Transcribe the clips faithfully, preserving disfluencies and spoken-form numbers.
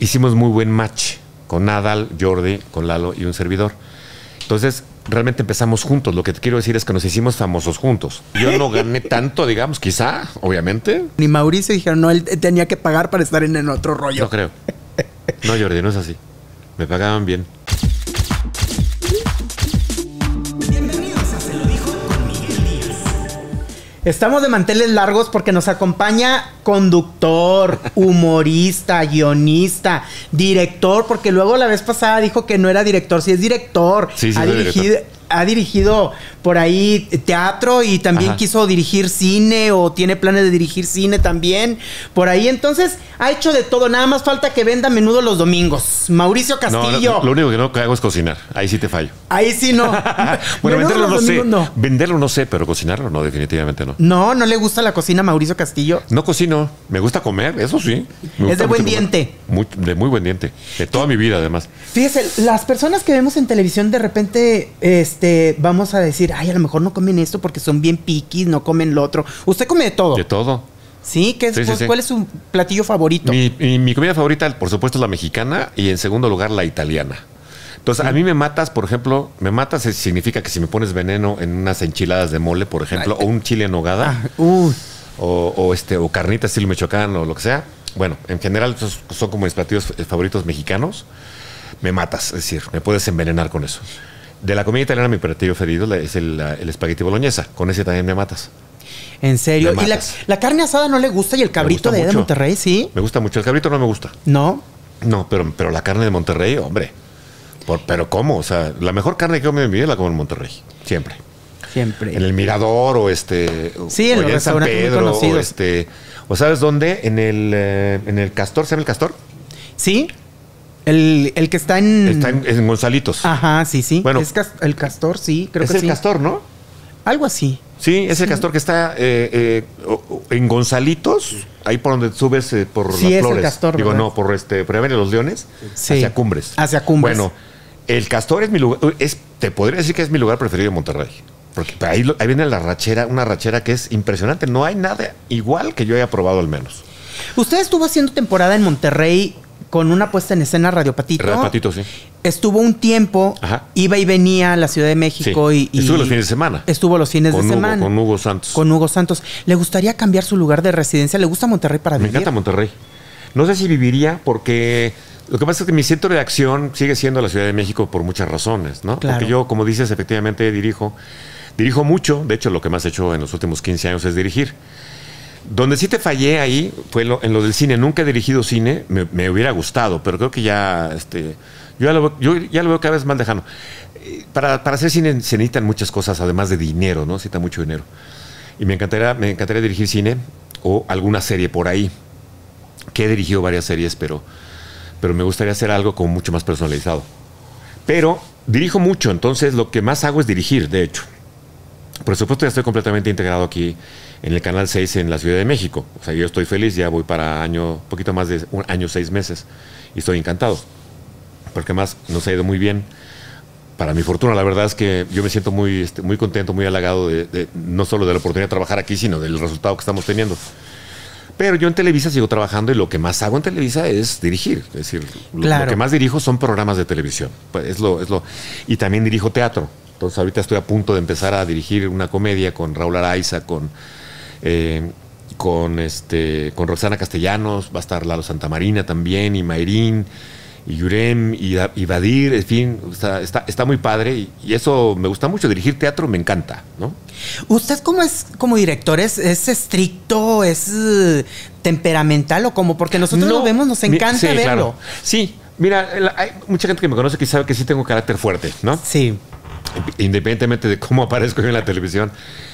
hicimos muy buen match con Nadal, Jordi, con Lalo y un servidor. Entonces, realmente empezamos juntos. Lo que te quiero decir es que nos hicimos famosos juntos. Yo no gané tanto, digamos, quizá, obviamente. Ni Mauricio dijeron, no, él tenía que pagar para estar en el otro rollo. No creo. No, Jordi, no es así. Me pagaban bien. Estamos de manteles largos porque nos acompaña conductor, humorista, guionista, director, porque luego la vez pasada dijo que no era director, sí es director. Sí, sí, ha dirigido, director. ha dirigido por ahí teatro y también Ajá. quiso dirigir cine o tiene planes de dirigir cine también. Por ahí, entonces, ha hecho de todo. Nada más falta que venda menudo los domingos. Mauricio Castillo. No, no, lo único que no hago es cocinar. Ahí sí te fallo. Ahí sí no. Bueno, Menudo venderlo no los sé. domingos, no. Venderlo no sé, pero cocinarlo no, definitivamente no. No, no le gusta la cocina a Mauricio Castillo. No cocino. Me gusta comer, eso sí. Me Es gusta de buen mucho comer. diente. Muy, de muy buen diente. De toda mi vida, además. Fíjese, las personas que vemos en televisión de repente, este, vamos a decir, ay, a lo mejor no comen esto porque son bien piquis, no comen lo otro. ¿Usted come de todo? De todo. ¿Sí? ¿Qué es, Sí, sí, sí. ¿Cuál es su platillo favorito? Mi, mi, mi comida favorita, por supuesto, es la mexicana y en segundo lugar, la italiana. Entonces, sí. A mí me matas, por ejemplo, me matas significa que si me pones veneno en unas enchiladas de mole, por ejemplo, ay, o un chile en nogada, ah, uh. o, o, este, o carnitas estilo michoacán o lo que sea. Bueno, en general, esos son como mis platillos favoritos mexicanos. Me matas, es decir, me puedes envenenar con eso. De la comida italiana, mi platillo preferido es el, el espagueti boloñesa. Con ese también me matas. ¿En serio? Me ¿Y la, la carne asada no le gusta? ¿Y el cabrito de, de Monterrey, sí? Me gusta mucho. El cabrito no me gusta. ¿No? No, pero, pero la carne de Monterrey, hombre. Por, pero ¿cómo? O sea, la mejor carne que he comido en mi vida la como en Monterrey. Siempre. Siempre. En el Mirador o este... Sí, en o los en San Pedro o este... ¿O sabes dónde? En el, eh, en el Castor. ¿Se llama el Castor? Sí. El, el que está en... Está en, en Gonzalitos. Ajá, sí, sí. Bueno. Es cas el Castor, sí, creo es que el sí. Castor, ¿no? Algo así. Sí, es sí. el Castor que está eh, eh, en Gonzalitos, ahí por donde subes eh, por sí, las es flores. El Castor, Digo, ¿verdad? no, por este, por Avenida Los Leones, sí. hacia Cumbres. Hacia Cumbres. Bueno, el Castor es mi lugar, es, te podría decir que es mi lugar preferido en Monterrey. Porque ahí, ahí viene la rachera, una rachera que es impresionante. No hay nada igual que yo haya probado al menos. Usted estuvo haciendo temporada en Monterrey con una puesta en escena Radio Patito. Radio Patito, sí. Estuvo un tiempo, Ajá. iba y venía a la Ciudad de México sí. y, y... Estuvo los fines de semana. Estuvo los fines con de Hugo, semana. Con Hugo Santos. Con Hugo Santos. ¿Le gustaría cambiar su lugar de residencia? ¿Le gusta Monterrey para Me vivir? Me encanta Monterrey. No sé si viviría porque... Lo que pasa es que mi centro de acción sigue siendo la Ciudad de México por muchas razones, ¿no? Claro. Porque yo, como dices, efectivamente dirijo... Dirijo mucho, de hecho lo que más he hecho en los últimos quince años es dirigir. Donde sí te fallé ahí fue lo, en lo del cine. Nunca he dirigido cine, me, me hubiera gustado, pero creo que ya, este, yo, ya lo, yo ya lo veo cada vez más lejano. Para, para hacer cine se necesitan muchas cosas, además de dinero, ¿no? Se necesita mucho dinero. Y me encantaría, me encantaría dirigir cine o alguna serie por ahí, que he dirigido varias series, pero, pero me gustaría hacer algo como mucho más personalizado. Pero dirijo mucho, entonces lo que más hago es dirigir, de hecho. Por supuesto, ya estoy completamente integrado aquí en el Canal seis en la Ciudad de México. O sea, yo estoy feliz, ya voy para año, poquito más de un año, seis meses. Y estoy encantado. Porque más nos ha ido muy bien. Para mi fortuna, la verdad es que yo me siento muy, este, muy contento, muy halagado, de, de, no solo de la oportunidad de trabajar aquí, sino del resultado que estamos teniendo. Pero yo en Televisa sigo trabajando y lo que más hago en Televisa es dirigir. Es decir, claro. lo, lo que más dirijo son programas de televisión. Pues es lo, es lo, y también dirijo teatro. Entonces ahorita estoy a punto de empezar a dirigir una comedia con Raúl Araiza, con, eh, con, este, con Roxana Castellanos, va a estar Lalo Santamarina también, y Mayrín, y Yurem, y, y Badir, en fin, está, está, está muy padre y, y eso me gusta mucho, dirigir teatro me encanta, ¿no? ¿Usted cómo es como director? ¿Es, es estricto? ¿Es uh, temperamental o cómo? Porque nosotros no, lo vemos, nos encanta mi, sí, verlo. Claro. Sí, mira, hay mucha gente que me conoce que sabe que sí tengo carácter fuerte, ¿no? Sí. Independientemente de cómo aparezco yo en la televisión.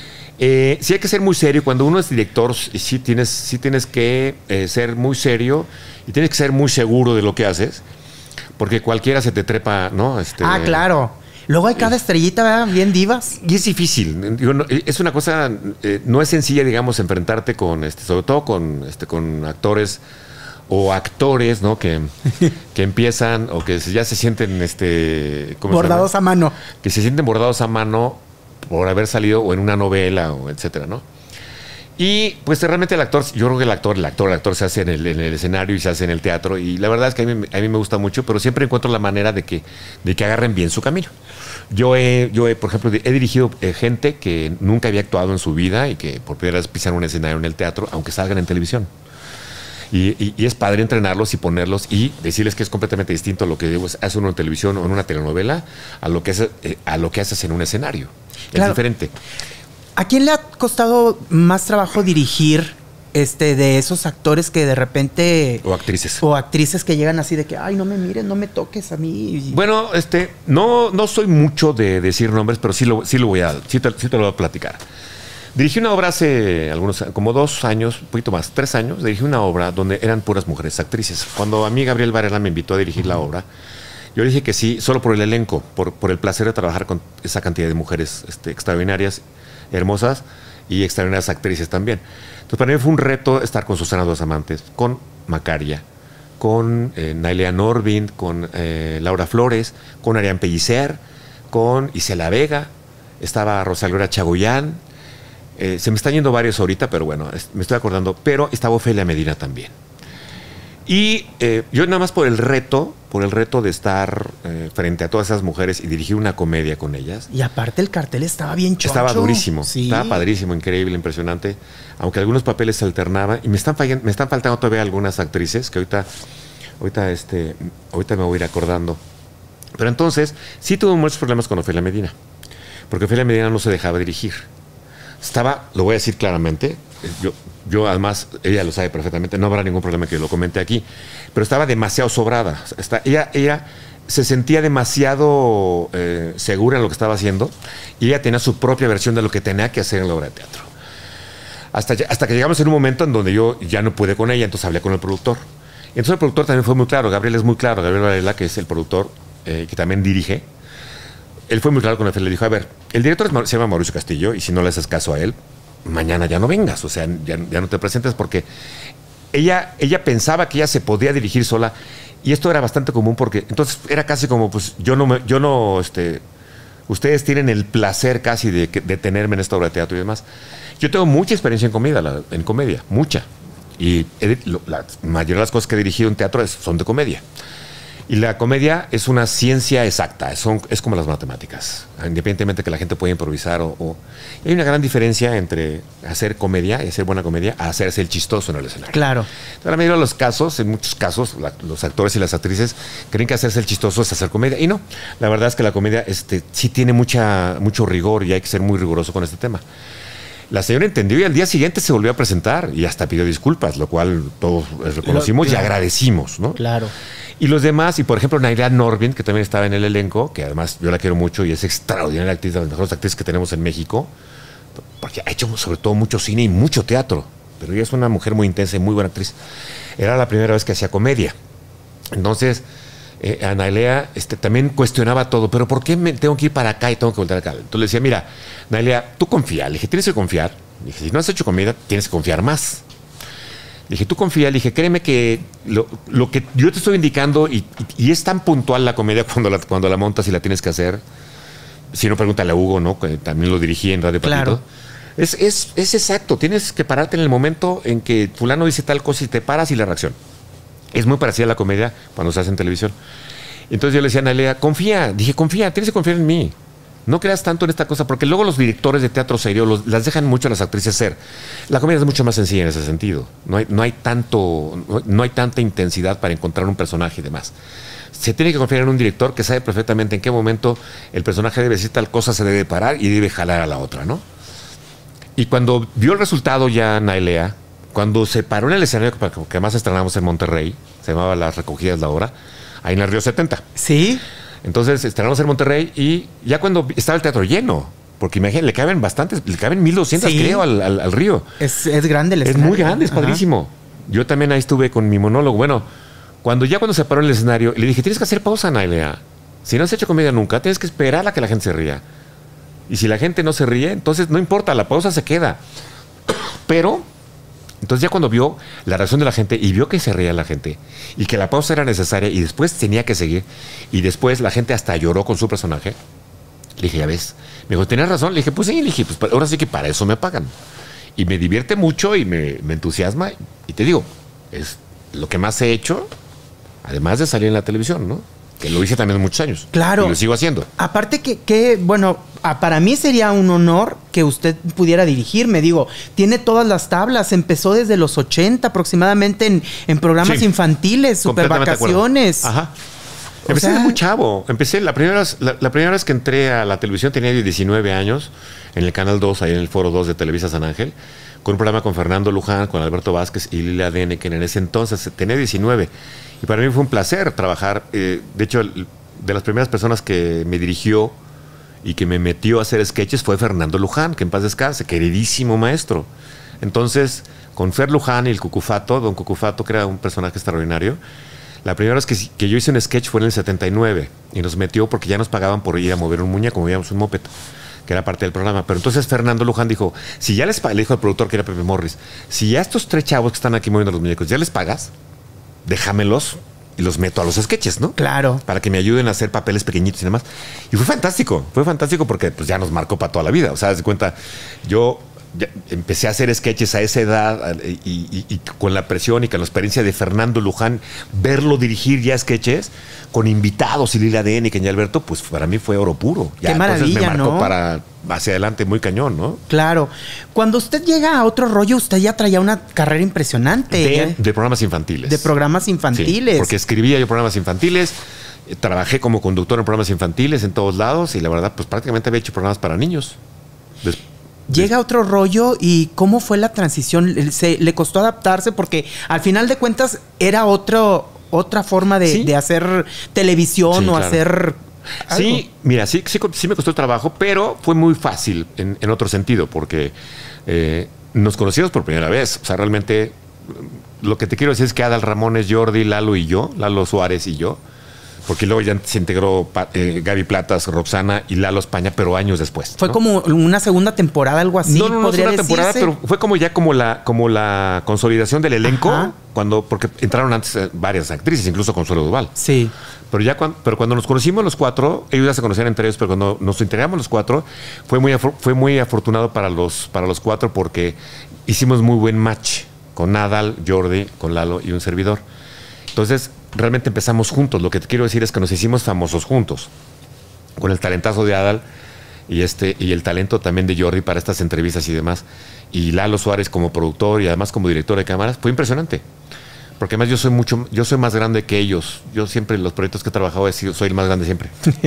Eh, sí hay que ser muy serio. Cuando uno es director, sí tienes, sí tienes que eh, ser muy serio y tienes que ser muy seguro de lo que haces, porque cualquiera se te trepa, ¿no? Este, ah, claro. Luego hay cada estrellita, ¿verdad? Bien divas. Y es difícil. Digo, no, es una cosa, eh, no es sencilla, digamos, enfrentarte con, este, sobre todo con, este, con actores o actores, ¿no? Que, que empiezan o que ya se sienten este, ¿cómo bordados se llama? a mano. Que se sienten bordados a mano por haber salido o en una novela o etcétera, ¿no? Y pues realmente el actor, yo creo que el actor, el actor, el actor se hace en el, en el escenario y se hace en el teatro. Y la verdad es que a mí, a mí me gusta mucho, pero siempre encuentro la manera de que, de que agarren bien su camino. Yo he, yo he, por ejemplo, he dirigido eh, gente que nunca había actuado en su vida y que por primera vez pisan un escenario en el teatro, aunque salgan en televisión. Y, y, y es padre entrenarlos y ponerlos y decirles que es completamente distinto a lo que hace uno en televisión o en una telenovela a lo que, es, eh, a lo que haces en un escenario. Claro. Es diferente. ¿A quién le ha costado más trabajo dirigir este de esos actores que de repente... O actrices. O actrices que llegan así de que, ay, no me mires, no me toques a mí? Bueno, este, no, no soy mucho de decir nombres, pero sí lo, sí lo voy a, sí te, sí te lo voy a platicar. Dirigí una obra hace algunos, como dos años, un poquito más, tres años, dirigí una obra donde eran puras mujeres actrices. Cuando a mí Gabriel Varela me invitó a dirigir la obra, yo le dije que sí, solo por el elenco, por, por el placer de trabajar con esa cantidad de mujeres este, extraordinarias, hermosas y extraordinarias actrices también. Entonces para mí fue un reto estar con Susana Dos Amantes, con Macaria, con eh, Nailea Norvin, con eh, Laura Flores, con Arián Pellicer, con Isela Vega, estaba Rosa Gloria Chagoyán. Eh, se me están yendo varios ahorita, pero bueno, es, me estoy acordando. Pero estaba Ofelia Medina también. Y eh, yo nada más por el reto, por el reto de estar eh, frente a todas esas mujeres y dirigir una comedia con ellas. Y aparte el cartel estaba bien choncho. Estaba durísimo, sí. Estaba padrísimo, increíble, impresionante. Aunque algunos papeles se alternaban. Y me están, fallando, me están faltando todavía algunas actrices que ahorita, ahorita, este, ahorita me voy a ir acordando. Pero entonces, sí tuve muchos problemas con Ofelia Medina. Porque Ofelia Medina no se dejaba dirigir. Estaba, lo voy a decir claramente, yo, yo además, ella lo sabe perfectamente, no habrá ningún problema que lo comente aquí, pero estaba demasiado sobrada. Está, ella, ella se sentía demasiado eh, segura en lo que estaba haciendo y ella tenía su propia versión de lo que tenía que hacer en la obra de teatro. Hasta, hasta que llegamos en un momento en donde yo ya no pude con ella, entonces hablé con el productor. Y entonces el productor también fue muy claro, Gabriel es muy claro, Gabriel Varela, que es el productor eh, que también dirige. Él fue muy claro con él, le dijo, a ver, el director se llama Mauricio Castillo y si no le haces caso a él, mañana ya no vengas, o sea, ya, ya no te presentes porque ella, ella pensaba que ella se podía dirigir sola y esto era bastante común porque entonces era casi como, pues yo no, me, yo no, este, ustedes tienen el placer casi de, de tenerme en esta obra de teatro y demás. Yo tengo mucha experiencia en comedia, la, en comedia, mucha. Y he, lo, la mayoría de las cosas que he dirigido en teatro es, son de comedia. Y la comedia es una ciencia exacta, son, es como las matemáticas, independientemente que la gente pueda improvisar. O, o hay una gran diferencia entre hacer comedia y hacer buena comedia a hacerse el chistoso en el escenario. Claro. En la mayoría de los casos, en muchos casos, la, los actores y las actrices creen que hacerse el chistoso es hacer comedia. Y no, la verdad es que la comedia este, sí tiene mucha, mucho rigor y hay que ser muy riguroso con este tema. La señora entendió y al día siguiente se volvió a presentar y hasta pidió disculpas, lo cual todos reconocimos claro. y agradecimos, ¿no? Claro. Y los demás, y por ejemplo Nailea Norvin, que también estaba en el elenco, que además yo la quiero mucho y es extraordinaria actriz, de las mejores actrices que tenemos en México, porque ha hecho sobre todo mucho cine y mucho teatro, pero ella es una mujer muy intensa y muy buena actriz. Era la primera vez que hacía comedia. Entonces, eh, a Nailea este, también cuestionaba todo, pero ¿por qué me tengo que ir para acá y tengo que volver acá? Entonces le decía, mira, Nailea, tú confía. Le dije, tienes que confiar. Le dije, si no has hecho comedia, tienes que confiar más. Le dije, tú confía. Le dije, créeme que lo, lo que yo te estoy indicando, y, y, y es tan puntual la comedia cuando la, cuando la montas y la tienes que hacer. Si no, pregúntale a Hugo, ¿no? Que también lo dirigí en Radio Claro. Patito. Es, es, es exacto. Tienes que pararte en el momento en que fulano dice tal cosa y te paras y la reacción. Es muy parecida a la comedia cuando se hace en televisión. Entonces yo le decía a Nailea, confía. Dije, confía, tienes que confiar en mí. No creas tanto en esta cosa, porque luego los directores de teatro serio los, las dejan mucho a las actrices ser. La comedia es mucho más sencilla en ese sentido. No hay, no hay tanto, no, no hay tanta intensidad para encontrar un personaje y demás. Se tiene que confiar en un director que sabe perfectamente en qué momento el personaje debe decir tal cosa, se debe parar y debe jalar a la otra, ¿no? Y cuando vio el resultado ya Nailea, cuando se paró en el escenario, que además estrenamos en Monterrey, se llamaba Las Recogidas de la Obra, ahí en el Río setenta. Sí. Entonces estrenamos en Monterrey y ya cuando estaba el teatro lleno, porque imagínate, le caben bastantes, le caben mil doscientas sí. creo al, al, al río. Es, es grande el Es escenario. muy grande, es padrísimo. Ajá. Yo también ahí estuve con mi monólogo. Bueno, cuando ya cuando se paró en el escenario, le dije, tienes que hacer pausa, Nailea. Si no has hecho comedia nunca, tienes que esperar a que la gente se ría. Y si la gente no se ríe, entonces no importa, la pausa se queda. Pero, entonces ya cuando vio la reacción de la gente y vio que se reía la gente y que la pausa era necesaria y después tenía que seguir y después la gente hasta lloró con su personaje, le dije, ya ves. Me dijo, ¿tenías razón? Le dije, pues sí. Le dije, pues ahora sí que para eso me pagan. y me divierte mucho y me, me entusiasma. Y te digo, es lo que más he hecho, además de salir en la televisión, ¿no? Que lo hice también muchos años. Claro. Y lo sigo haciendo. Aparte que, que bueno, a, para mí sería un honor que usted pudiera dirigirme. Digo, tiene todas las tablas. Empezó desde los ochenta aproximadamente en, en programas sí, infantiles, super vacaciones. Ajá. Empecé sea... de muy chavo. Empecé, la primera, vez, la, la primera vez que entré a la televisión tenía diecinueve años, en el Canal dos, ahí en el Foro dos de Televisa San Ángel, con un programa con Fernando Luján, con Alberto Vázquez y Lilia Dene, que en ese entonces tenía diecinueve. Y para mí fue un placer trabajar. Eh, de hecho, de las primeras personas que me dirigió y que me metió a hacer sketches fue Fernando Luján, que en paz descanse, queridísimo maestro. Entonces, con Fer Luján y el Cucufato, don Cucufato, que era un personaje extraordinario, la primera vez que, que yo hice un sketch fue en el setenta y nueve y nos metió porque ya nos pagaban por ir a mover un muñeco, movíamos un moped, que era parte del programa. Pero entonces Fernando Luján dijo, si ya les pagas, le dijo al productor, que era Pepe Morris, si ya estos tres chavos que están aquí moviendo los muñecos, ya les pagas, déjamelos y los meto a los sketches, ¿no? Claro. Para que me ayuden a hacer papeles pequeñitos y demás. Y fue fantástico, fue fantástico porque pues ya nos marcó para toda la vida. O sea, de cuenta, yo ya empecé a hacer sketches a esa edad y, y, y con la presión y con la experiencia de Fernando Luján, verlo dirigir ya sketches con invitados y Lila D N y Kenia Alberto, pues para mí fue oro puro. Ya, qué maravilla, entonces me marcó, ¿no? Para hacia adelante muy cañón, ¿no? Claro. Cuando usted llega a Otro Rollo, usted ya traía una carrera impresionante. De, de programas infantiles. De programas infantiles. Sí, porque escribía yo programas infantiles, trabajé como conductor en programas infantiles en todos lados y la verdad, pues prácticamente había hecho programas para niños. Des Llega a Otro Rollo y ¿cómo fue la transición? ¿Se, ¿Le costó adaptarse? Porque al final de cuentas era otro, otra forma de, ¿sí? de hacer televisión sí, o claro. hacer... ¿algo? Sí, mira, sí, sí, sí me costó el trabajo, pero fue muy fácil en, en otro sentido, porque eh, nos conocimos por primera vez. O sea, realmente lo que te quiero decir es que Adal Ramones, Jordi, Lalo y yo, Lalo Suárez y yo, porque luego ya se integró eh, Gaby Platas, Roxana y Lalo España, pero años después. Fue ¿no? como una segunda temporada, algo así. No, no, no, podría segunda temporada, pero fue como ya como la, como la consolidación del elenco. Ajá. Cuando, porque entraron antes varias actrices, incluso Consuelo Duval. Sí. Pero ya cuando, pero cuando nos conocimos los cuatro, ellos ya se conocían entre ellos, pero cuando nos integramos los cuatro, fue muy, fue muy afortunado para los, para los cuatro porque hicimos muy buen match con Adal, Jordi, con Lalo y un servidor. Entonces, realmente empezamos juntos. Lo que te quiero decir es que nos hicimos famosos juntos. Con el talentazo de Adal y, este, y el talento también de Jordi para estas entrevistas y demás. Y Lalo Suárez como productor y además como director de cámaras. Fue impresionante. Porque además yo soy mucho, yo soy más grande que ellos. Yo siempre en los proyectos que he trabajado he sido, soy el más grande siempre.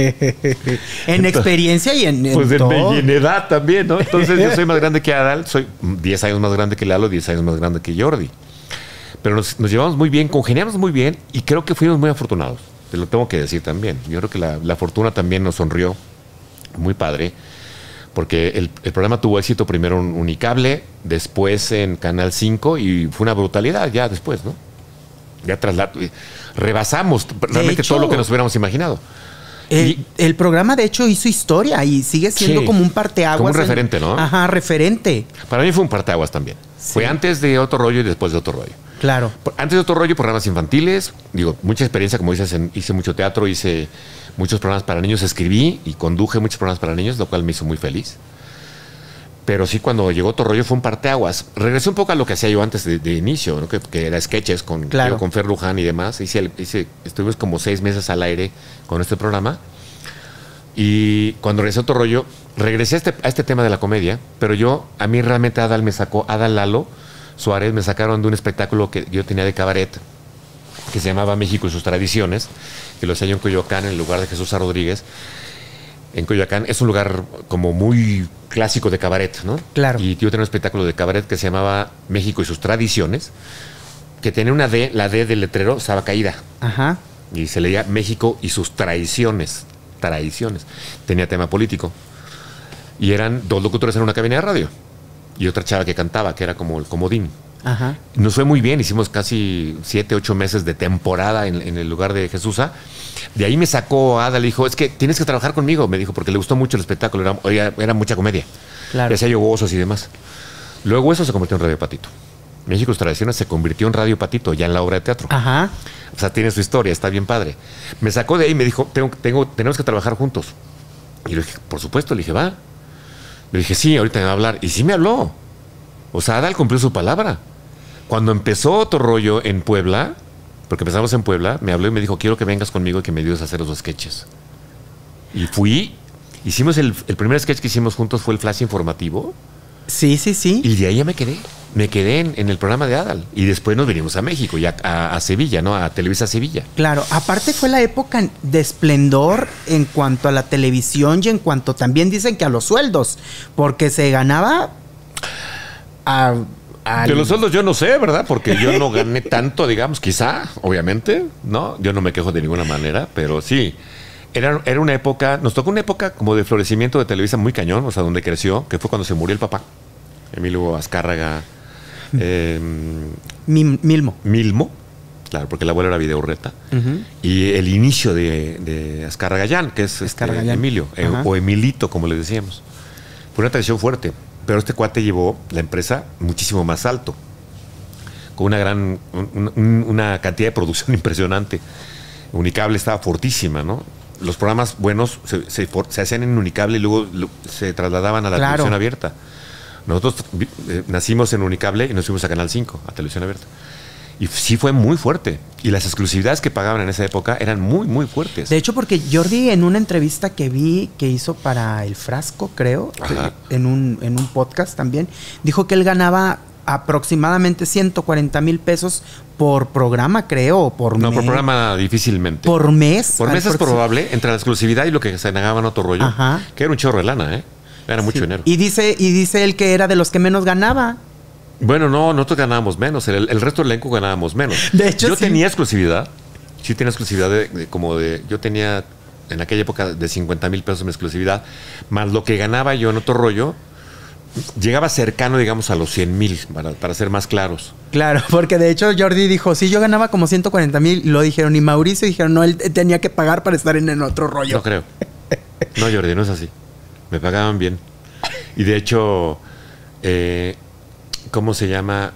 en Entonces, experiencia y en, en pues en, todo. y en edad también, ¿no? Entonces yo soy más grande que Adal. Soy diez años más grande que Lalo, diez años más grande que Jordi. Pero nos, nos llevamos muy bien, congeniamos muy bien y creo que fuimos muy afortunados. Te lo tengo que decir también. Yo creo que la, la fortuna también nos sonrió. Muy padre. Porque el, el programa tuvo éxito primero en Unicable, después en Canal cinco y fue una brutalidad ya después, ¿no? Ya trasla rebasamos realmente hecho, todo lo que nos hubiéramos imaginado. El, y, el programa, de hecho, hizo historia y sigue siendo sí, como un parteaguas. Como un referente, en, ¿no? Ajá, referente. Para mí fue un parteaguas también. Sí. Fue antes de Otro Rollo y después de Otro Rollo. Claro. Antes de Otro Rollo, programas infantiles. Digo, mucha experiencia, como dices, en, hice mucho teatro, hice muchos programas para niños, escribí y conduje muchos programas para niños, lo cual me hizo muy feliz. Pero sí, cuando llegó Otro Rollo fue un parteaguas. Regresé un poco a lo que hacía yo antes de, de inicio, ¿no? que, que era sketches con, claro. con Fer Luján y demás. Hice, hice, estuvimos como seis meses al aire con este programa. Y cuando regresé a Otro Rollo, regresé a este, a este tema de la comedia, pero yo, a mí realmente Adal me sacó, Adal, Lalo Suárez me sacaron de un espectáculo que yo tenía de cabaret, que se llamaba México y sus tradiciones, que lo hacía yo en Coyoacán, en el lugar de Jesús A. Rodríguez. En Coyoacán es un lugar como muy clásico de cabaret, ¿no? Claro. Y yo tenía un espectáculo de cabaret que se llamaba México y sus tradiciones, que tenía una D, la D del letrero estaba caída. Ajá. Y se leía México y sus traiciones. Tradiciones. Tenía tema político. Y eran dos locutores en una cabina de radio. Y otra chava que cantaba, que era como el comodín. Ajá. Nos fue muy bien, hicimos casi siete, ocho meses de temporada en, en el lugar de Jesús A. De ahí me sacó Ada, le dijo, es que tienes que trabajar conmigo, me dijo, porque le gustó mucho el espectáculo, era, era, era mucha comedia. Claro. Y hacía yo osos y demás. Luego eso se convirtió en Radio Patito. México sus tradiciones se convirtió en Radio Patito, ya en la obra de teatro. Ajá. O sea, tiene su historia, está bien padre. Me sacó de ahí y me dijo, tengo, tengo, tenemos que trabajar juntos. Y le dije, por supuesto, le dije, va. Le dije, sí, ahorita me va a hablar. Y sí me habló. O sea, Adal cumplió su palabra. Cuando empezó Otro Rollo en Puebla, porque empezamos en Puebla, me habló y me dijo, quiero que vengas conmigo y que me ayudes a hacer los sketches. Y fui, hicimos el, el primer sketch que hicimos juntos fue el flash informativo. Sí, sí, sí. Y de ahí ya me quedé. Me quedé en, en el programa de Adal. Y después nos vinimos a México, ya a, a Sevilla, ¿no? A Televisa Sevilla. Claro, aparte fue la época de esplendor en cuanto a la televisión y en cuanto también dicen que a los sueldos, porque se ganaba a... Al... De los sueldos yo no sé, ¿verdad? Porque yo no gané tanto, digamos, quizá, obviamente, ¿no? Yo no me quejo de ninguna manera, pero sí. Era, era una época, nos tocó una época como de florecimiento de Televisa muy cañón, o sea, donde creció, que fue cuando se murió el papá, Emilio Azcárraga. Eh, Mim, Milmo. Milmo, claro, porque el abuelo era Videurreta. Uh-huh. Y el inicio de, de Azcárraga que es este, Emilio, eh, o Emilito, como le decíamos. Fue una tradición fuerte. Pero este cuate llevó la empresa muchísimo más alto, con una gran, un, un, una cantidad de producción impresionante. Unicable estaba fortísima, ¿no? Los programas buenos se, se, se hacían en Unicable y luego se trasladaban a la claro. televisión abierta. Nosotros eh, nacimos en Unicable y nos fuimos a Canal cinco, a televisión abierta. Y sí fue muy fuerte. Y las exclusividades que pagaban en esa época eran muy, muy fuertes. De hecho, porque Jordi en una entrevista que vi que hizo para El Frasco, creo, que, en, un, en un podcast también, dijo que él ganaba aproximadamente ciento cuarenta mil pesos por programa, creo, o por No, mes. por programa difícilmente. Por mes. Por mes es probable, entre la exclusividad y lo que se negaban Otro Rollo, Ajá. que era un chorro de lana, ¿eh? Era mucho sí. dinero. Y dice, y dice él que era de los que menos ganaba. Bueno, no, nosotros ganábamos menos. El, el resto del elenco ganábamos menos. De hecho, yo sí. tenía exclusividad. Sí tenía exclusividad de, de, como de... Yo tenía en aquella época de cincuenta mil pesos en exclusividad. Más lo que ganaba yo en Otro Rollo, llegaba cercano, digamos, a los cien mil, para, para ser más claros. Claro, porque de hecho Jordi dijo, sí, yo ganaba como ciento cuarenta mil. Lo dijeron. Y Mauricio dijeron, no, él tenía que pagar para estar en, en Otro Rollo. No creo. No, Jordi, no es así. Me pagaban bien. Y de hecho... Eh, ¿Cómo se llama?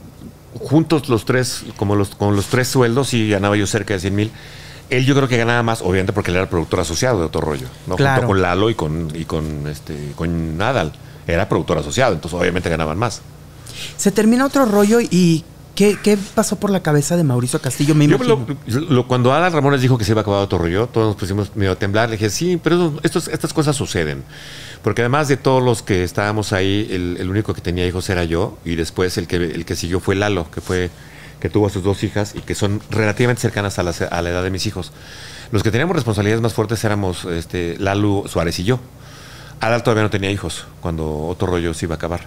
Juntos los tres, como los, con los tres sueldos, y ganaba yo cerca de cien mil. Él yo creo que ganaba más, obviamente porque él era el productor asociado de Otro Rollo, ¿no? Claro. Junto con Lalo y con, y con, este, con Adal. Era productor asociado, entonces obviamente ganaban más. Se termina Otro Rollo y ¿qué, qué pasó por la cabeza de Mauricio Castillo? Me imagino. Lo, lo, cuando Adal Ramones dijo que se iba a acabar Otro Rollo, todos nos pusimos medio a temblar. Le dije, sí, pero estos, estas cosas suceden. Porque además de todos los que estábamos ahí, el, el único que tenía hijos era yo, y después el que, el que siguió fue Lalo, que fue que tuvo a sus dos hijas y que son relativamente cercanas a la, a la edad de mis hijos. Los que teníamos responsabilidades más fuertes éramos este, Lalo Suárez y yo. Adal todavía no tenía hijos cuando Otro Rollo se iba a acabar.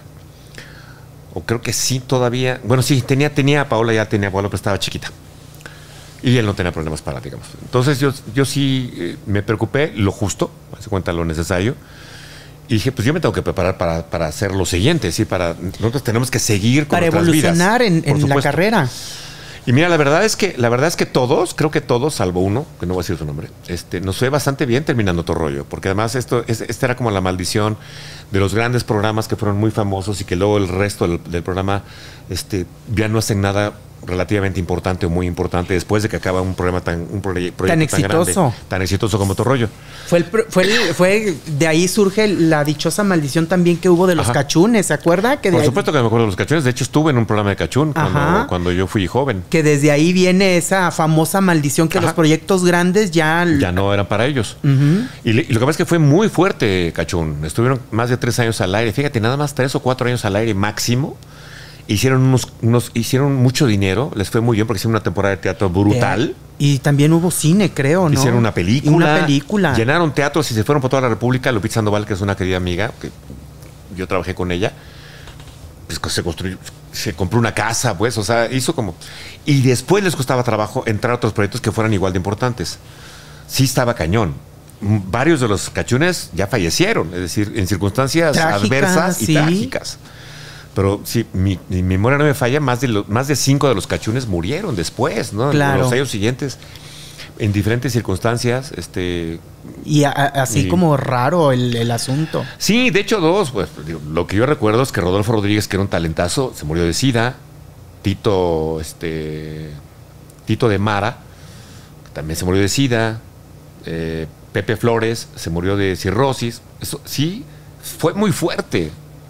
O creo que sí todavía. Bueno, sí, tenía, tenía a Paola, ya tenía a Paola, pero estaba chiquita. Y él no tenía problemas para, digamos. Entonces yo, yo sí eh, me preocupé, lo justo, hace cuenta lo necesario. Y dije, pues yo me tengo que preparar para, para hacer lo siguiente, ¿sí? Para, nosotros tenemos que seguir con para evolucionar vidas, en, en la carrera. Y mira, la verdad es que la verdad es que todos, creo que todos, salvo uno, que no voy a decir su nombre, este, nos fue bastante bien terminando Otro Rollo, porque además esto, es, esta era como la maldición de los grandes programas que fueron muy famosos y que luego el resto del, del programa este, ya no hacen nada relativamente importante o muy importante después de que acaba un programa tan un proye proyecto tan exitoso tan grande, tan exitoso como Otro Rollo. Fue el, fue el, fue de ahí surge la dichosa maldición también que hubo de los Ajá. cachunes, ¿se acuerda? Que Por de supuesto ahí... que me acuerdo de los cachunes. De hecho estuve en un programa de cachún cuando, cuando yo fui joven. Que desde ahí viene esa famosa maldición que Ajá. los proyectos grandes ya ya no eran para ellos. Uh-huh. y, le, y lo que pasa es que fue muy fuerte cachún. Estuvieron más de tres años al aire. Fíjate, nada más tres o cuatro años al aire máximo. Hicieron unos, unos, hicieron mucho dinero, les fue muy bien porque hicieron una temporada de teatro brutal. Yeah. Y también hubo cine, creo, ¿no? Hicieron una película. Una película. Llenaron teatros y se fueron por toda la República. Lupita Sandoval, que es una querida amiga, que yo trabajé con ella, pues se construyó, se compró una casa, pues, o sea, hizo como... Y después les costaba trabajo entrar a otros proyectos que fueran igual de importantes. Sí estaba cañón. Varios de los cachunes ya fallecieron, es decir, en circunstancias trágicas, adversas y sí. trágicas. Pero si mi, mi memoria no me falla, más de, lo, más de cinco de los cachunes murieron después, ¿no? Claro. En los años siguientes, en diferentes circunstancias. Este, y a, así y, como raro el, el asunto. Sí, de hecho dos. Pues, digo, lo que yo recuerdo es que Rodolfo Rodríguez, que era un talentazo, se murió de SIDA. Tito, este, Tito de Mara, también se murió de SIDA. Eh, Pepe Flores se murió de cirrosis. Eso sí, fue muy fuerte.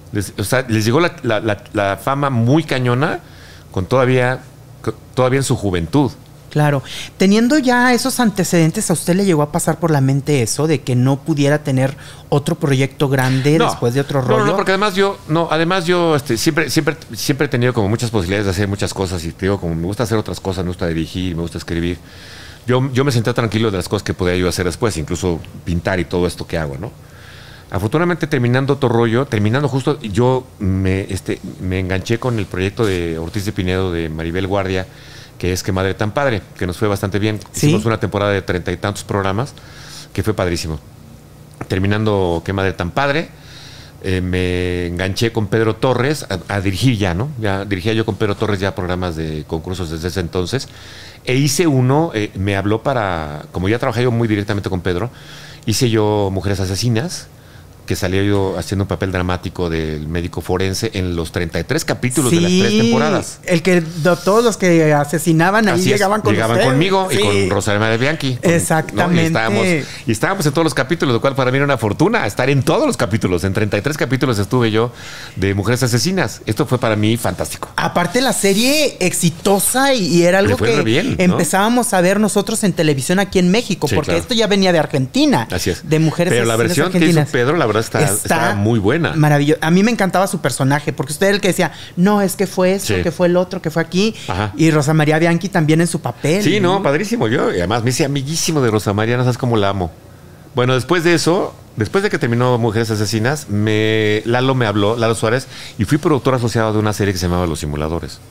Les, o sea, les llegó la, la, la, la fama muy cañona con todavía, con, todavía en su juventud. Claro. Teniendo ya esos antecedentes, ¿a usted le llegó a pasar por la mente eso de que no pudiera tener otro proyecto grande no, después de otro rollo? No, no, porque además yo, no, además yo este, siempre, siempre, siempre he tenido como muchas posibilidades de hacer muchas cosas y te digo, como me gusta hacer otras cosas, me gusta dirigir, me gusta escribir. Yo, yo me senté tranquilo de las cosas que podía yo hacer después, incluso pintar y todo esto que hago, ¿no? Afortunadamente, terminando otro rollo, terminando justo, yo me, este, me enganché con el proyecto de Ortiz de Pinedo, de Maribel Guardia, que es Qué Madre Tan Padre, que nos fue bastante bien. ¿Sí? Hicimos una temporada de treinta y tantos programas, que fue padrísimo. Terminando Qué Madre Tan Padre, eh, me enganché con Pedro Torres a, a dirigir ya, ¿no? Ya dirigía yo con Pedro Torres ya programas de concursos desde ese entonces. E hice uno, eh, me habló para, como ya trabajé yo muy directamente con Pedro, hice yo Mujeres Asesinas, que salía yo haciendo un papel dramático del médico forense en los treinta y tres capítulos sí, de las tres temporadas. El que todos los que asesinaban ahí Así llegaban es, con Llegaban usted. conmigo sí. y con Rosa María Bianchi. Con, Exactamente. ¿no? Y, estábamos, y estábamos en todos los capítulos, lo cual para mí era una fortuna, estar en todos los capítulos. En treinta y tres capítulos estuve yo de Mujeres Asesinas. Esto fue para mí fantástico. Aparte la serie exitosa y, y era algo que bien, ¿no? empezábamos a ver nosotros en televisión aquí en México, sí, porque claro. esto ya venía de Argentina. Así es. De Mujeres Pero Asesinas la versión argentinas. que hizo Pedro, la verdad, está, está, está muy buena. Maravilloso. A mí me encantaba su personaje, porque usted era el que decía, no, es que fue eso, sí. que fue el otro, que fue aquí. Ajá. Y Rosa María Bianchi también en su papel. Sí, no, padrísimo. Yo, y además me hice amiguísimo de Rosa María, no sabes cómo la amo. Bueno, después de eso, después de que terminó Mujeres Asesinas, me, Lalo me habló, Lalo Suárez, y fui productor asociado de una serie que se llamaba Los Simuladores.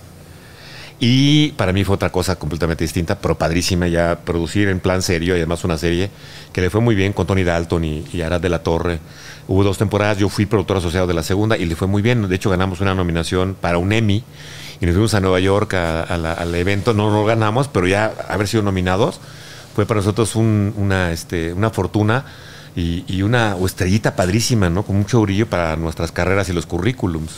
Y para mí fue otra cosa completamente distinta, pero padrísima ya producir en plan serio y además una serie que le fue muy bien con Tony Dalton y, y Arad de la Torre. Hubo dos temporadas, yo fui productor asociado de la segunda y le fue muy bien. De hecho, ganamos una nominación para un Emmy y nos fuimos a Nueva York a, a la, al evento. No lo ganamos, pero ya haber sido nominados fue para nosotros un, una, este, una fortuna y, y una estrellita padrísima, ¿no? Con mucho brillo para nuestras carreras y los currículums.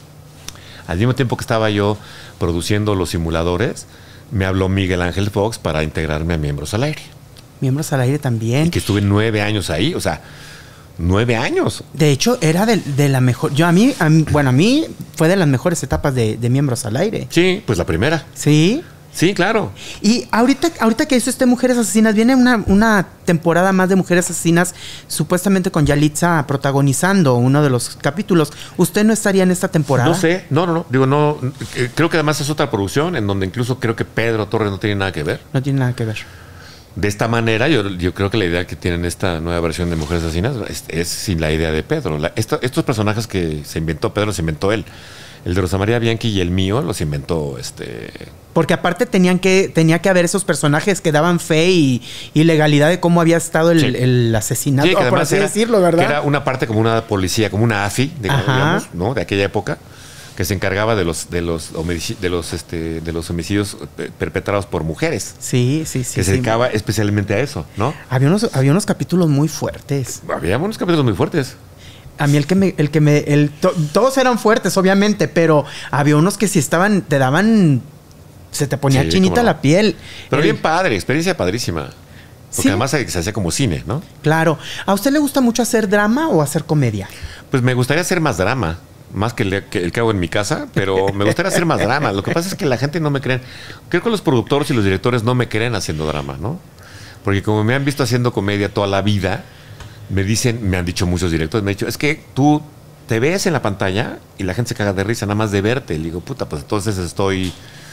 Al mismo tiempo que estaba yo produciendo Los Simuladores, me habló Miguel Ángel Fox para integrarme a Miembros al Aire. Miembros al Aire también. Y que estuve nueve años ahí, o sea, nueve años. De hecho, era de, de la mejor... Yo a mí, a mí, bueno, a mí fue de las mejores etapas de, de Miembros al Aire. Sí, pues la primera. Sí. Sí, claro. Y ahorita, ahorita que hizo este Mujeres Asesinas, viene una, una temporada más de Mujeres Asesinas, supuestamente con Yalitza protagonizando uno de los capítulos. ¿Usted no estaría en esta temporada? No sé, no, no, no. Digo, no, creo que además es otra producción en donde incluso creo que Pedro Torres no tiene nada que ver. No tiene nada que ver. De esta manera, yo, yo creo que la idea que tienen esta nueva versión de Mujeres Asesinas es, es sin la idea de Pedro. La, esto, estos personajes que se inventó Pedro, los inventó él. El de Rosa María Bianchi y el mío los inventó este... Porque aparte tenían que, tenía que haber esos personajes que daban fe y, y legalidad de cómo había estado el, sí. el asesinato, sí, por así era, decirlo, ¿verdad? Que era una parte como una policía, como una A F I, digamos, digamos, ¿no? De aquella época, que se encargaba de los de los de los este de los homicidios perpetrados por mujeres. Sí, sí, sí. Que se sí. dedicaba especialmente a eso, ¿no? Había unos, había unos capítulos muy fuertes. Había unos capítulos muy fuertes. A mí el que me, el que me, el, to, todos eran fuertes, obviamente, pero había unos que si estaban, te daban, se te ponía sí, chinita no. la piel. Pero el, bien padre, experiencia padrísima. Porque ¿sí? además se, se hacía como cine, ¿no? Claro. ¿A usted le gusta mucho hacer drama o hacer comedia? Pues me gustaría hacer más drama, más que el que, el que hago en mi casa, pero me gustaría hacer más drama. Lo que pasa es que la gente no me cree. Creo que los productores y los directores no me creen haciendo drama, ¿no? Porque como me han visto haciendo comedia toda la vida, me dicen, me han dicho muchos directores, me han dicho, es que tú te ves en la pantalla y la gente se caga de risa nada más de verte. Le digo, puta, pues entonces estoy,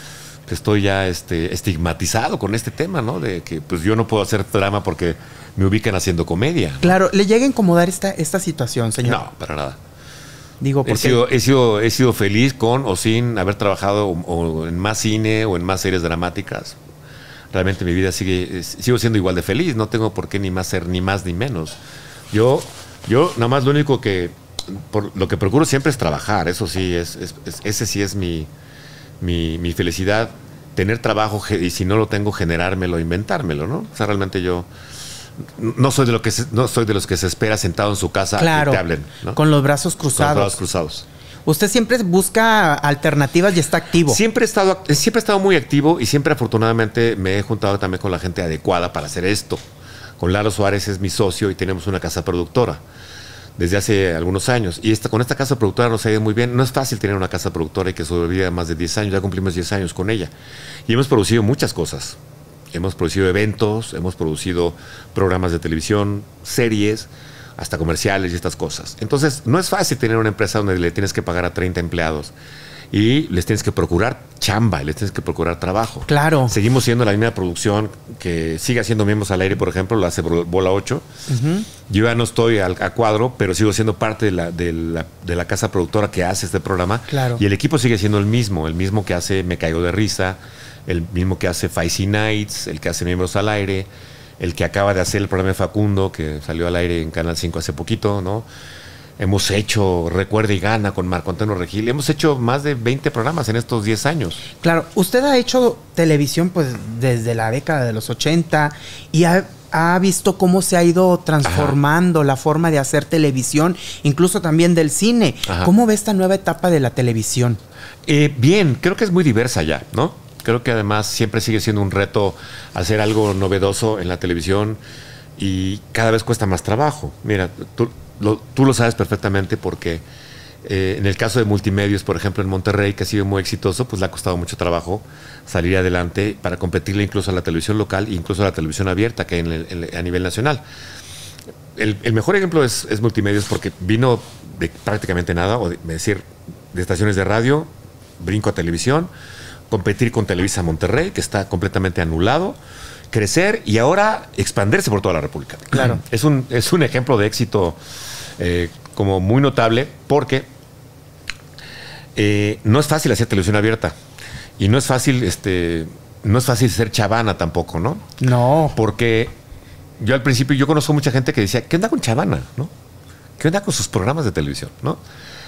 estoy ya este, estigmatizado con este tema, ¿no? De que pues yo no puedo hacer drama porque me ubican haciendo comedia. Claro, ¿le llega a incomodar esta, esta situación, señor? No, para nada. Digo, porque... he, sido, he, sido, he sido feliz con o sin haber trabajado o, o en más cine o en más series dramáticas. Realmente mi vida sigue, sigo siendo igual de feliz. No tengo por qué ni más ser ni más ni menos. Yo, yo nada más lo único que, por lo que procuro siempre es trabajar, eso sí, es, es, es ese sí es mi, mi, mi felicidad, tener trabajo y si no lo tengo, generármelo, inventármelo, ¿no? O sea, realmente yo no soy de, lo que se, no soy de los que se espera sentado en su casa claro, y te hablen, ¿no? Con los brazos cruzados. Con los brazos cruzados. Usted siempre busca alternativas y está activo. Siempre he estado, siempre he estado muy activo y siempre afortunadamente me he juntado también con la gente adecuada para hacer esto. Con Lalo Suárez es mi socio y tenemos una casa productora. desde hace algunos años. Y esta, con esta casa productora nos ha ido muy bien. No es fácil tener una casa productora y que sobreviva más de diez años. Ya cumplimos diez años con ella. Y hemos producido muchas cosas. Hemos producido eventos, hemos producido programas de televisión, series, hasta comerciales y estas cosas. Entonces, no es fácil tener una empresa donde le tienes que pagar a treinta empleados y les tienes que procurar chamba, les tienes que procurar trabajo. Claro. Seguimos siendo la misma producción que sigue haciendo Miembros al Aire, por ejemplo, lo hace Bola ocho. Uh-huh. Yo ya no estoy al, a cuadro, pero sigo siendo parte de la, de, la, de la casa productora que hace este programa. Claro. Y el equipo sigue siendo el mismo, el mismo que hace Me Caigo de Risa, el mismo que hace Faisy Nights, el que hace Miembros al Aire, el que acaba de hacer el programa de Facundo, que salió al aire en Canal cinco hace poquito, ¿no? Hemos hecho Recuerda y Gana con Marco Antonio Regil. Hemos hecho más de veinte programas en estos diez años. Claro, usted ha hecho televisión pues desde la década de los ochenta y ha, ha visto cómo se ha ido transformando Ajá. la forma de hacer televisión, incluso también del cine. Ajá. ¿Cómo ve esta nueva etapa de la televisión? Eh, bien, creo que es muy diversa ya, ¿no? Creo que además siempre sigue siendo un reto hacer algo novedoso en la televisión y cada vez cuesta más trabajo. Mira, tú lo, tú lo sabes perfectamente porque eh, en el caso de Multimedios, por ejemplo, en Monterrey, que ha sido muy exitoso, pues le ha costado mucho trabajo salir adelante para competirle incluso a la televisión local e incluso a la televisión abierta que hay en el, en, a nivel nacional. El, el mejor ejemplo es, es Multimedios porque vino de prácticamente nada, o de, es decir, de estaciones de radio, brinco a televisión, competir con Televisa Monterrey, que está completamente anulado, crecer y ahora expandirse por toda la República. Claro. Es un, es un ejemplo de éxito eh, como muy notable porque eh, no es fácil hacer televisión abierta y no es fácil, este, no es fácil ser chavana tampoco, ¿no? No. Porque yo al principio, yo conozco mucha gente que decía, ¿qué onda con Chavana? ¿No? ¿Qué onda con sus programas de televisión? ¿No?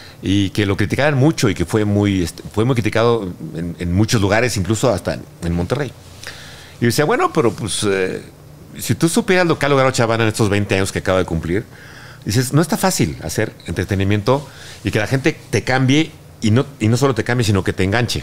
Y que lo criticaban mucho y que fue muy, este, fue muy criticado en, en muchos lugares, incluso hasta en, en Monterrey. Y yo decía, bueno, pero pues eh, si tú supieras lo que ha logrado Chavana en estos veinte años que acaba de cumplir, dices, no está fácil hacer entretenimiento y que la gente te cambie y no, y no solo te cambie, sino que te enganche.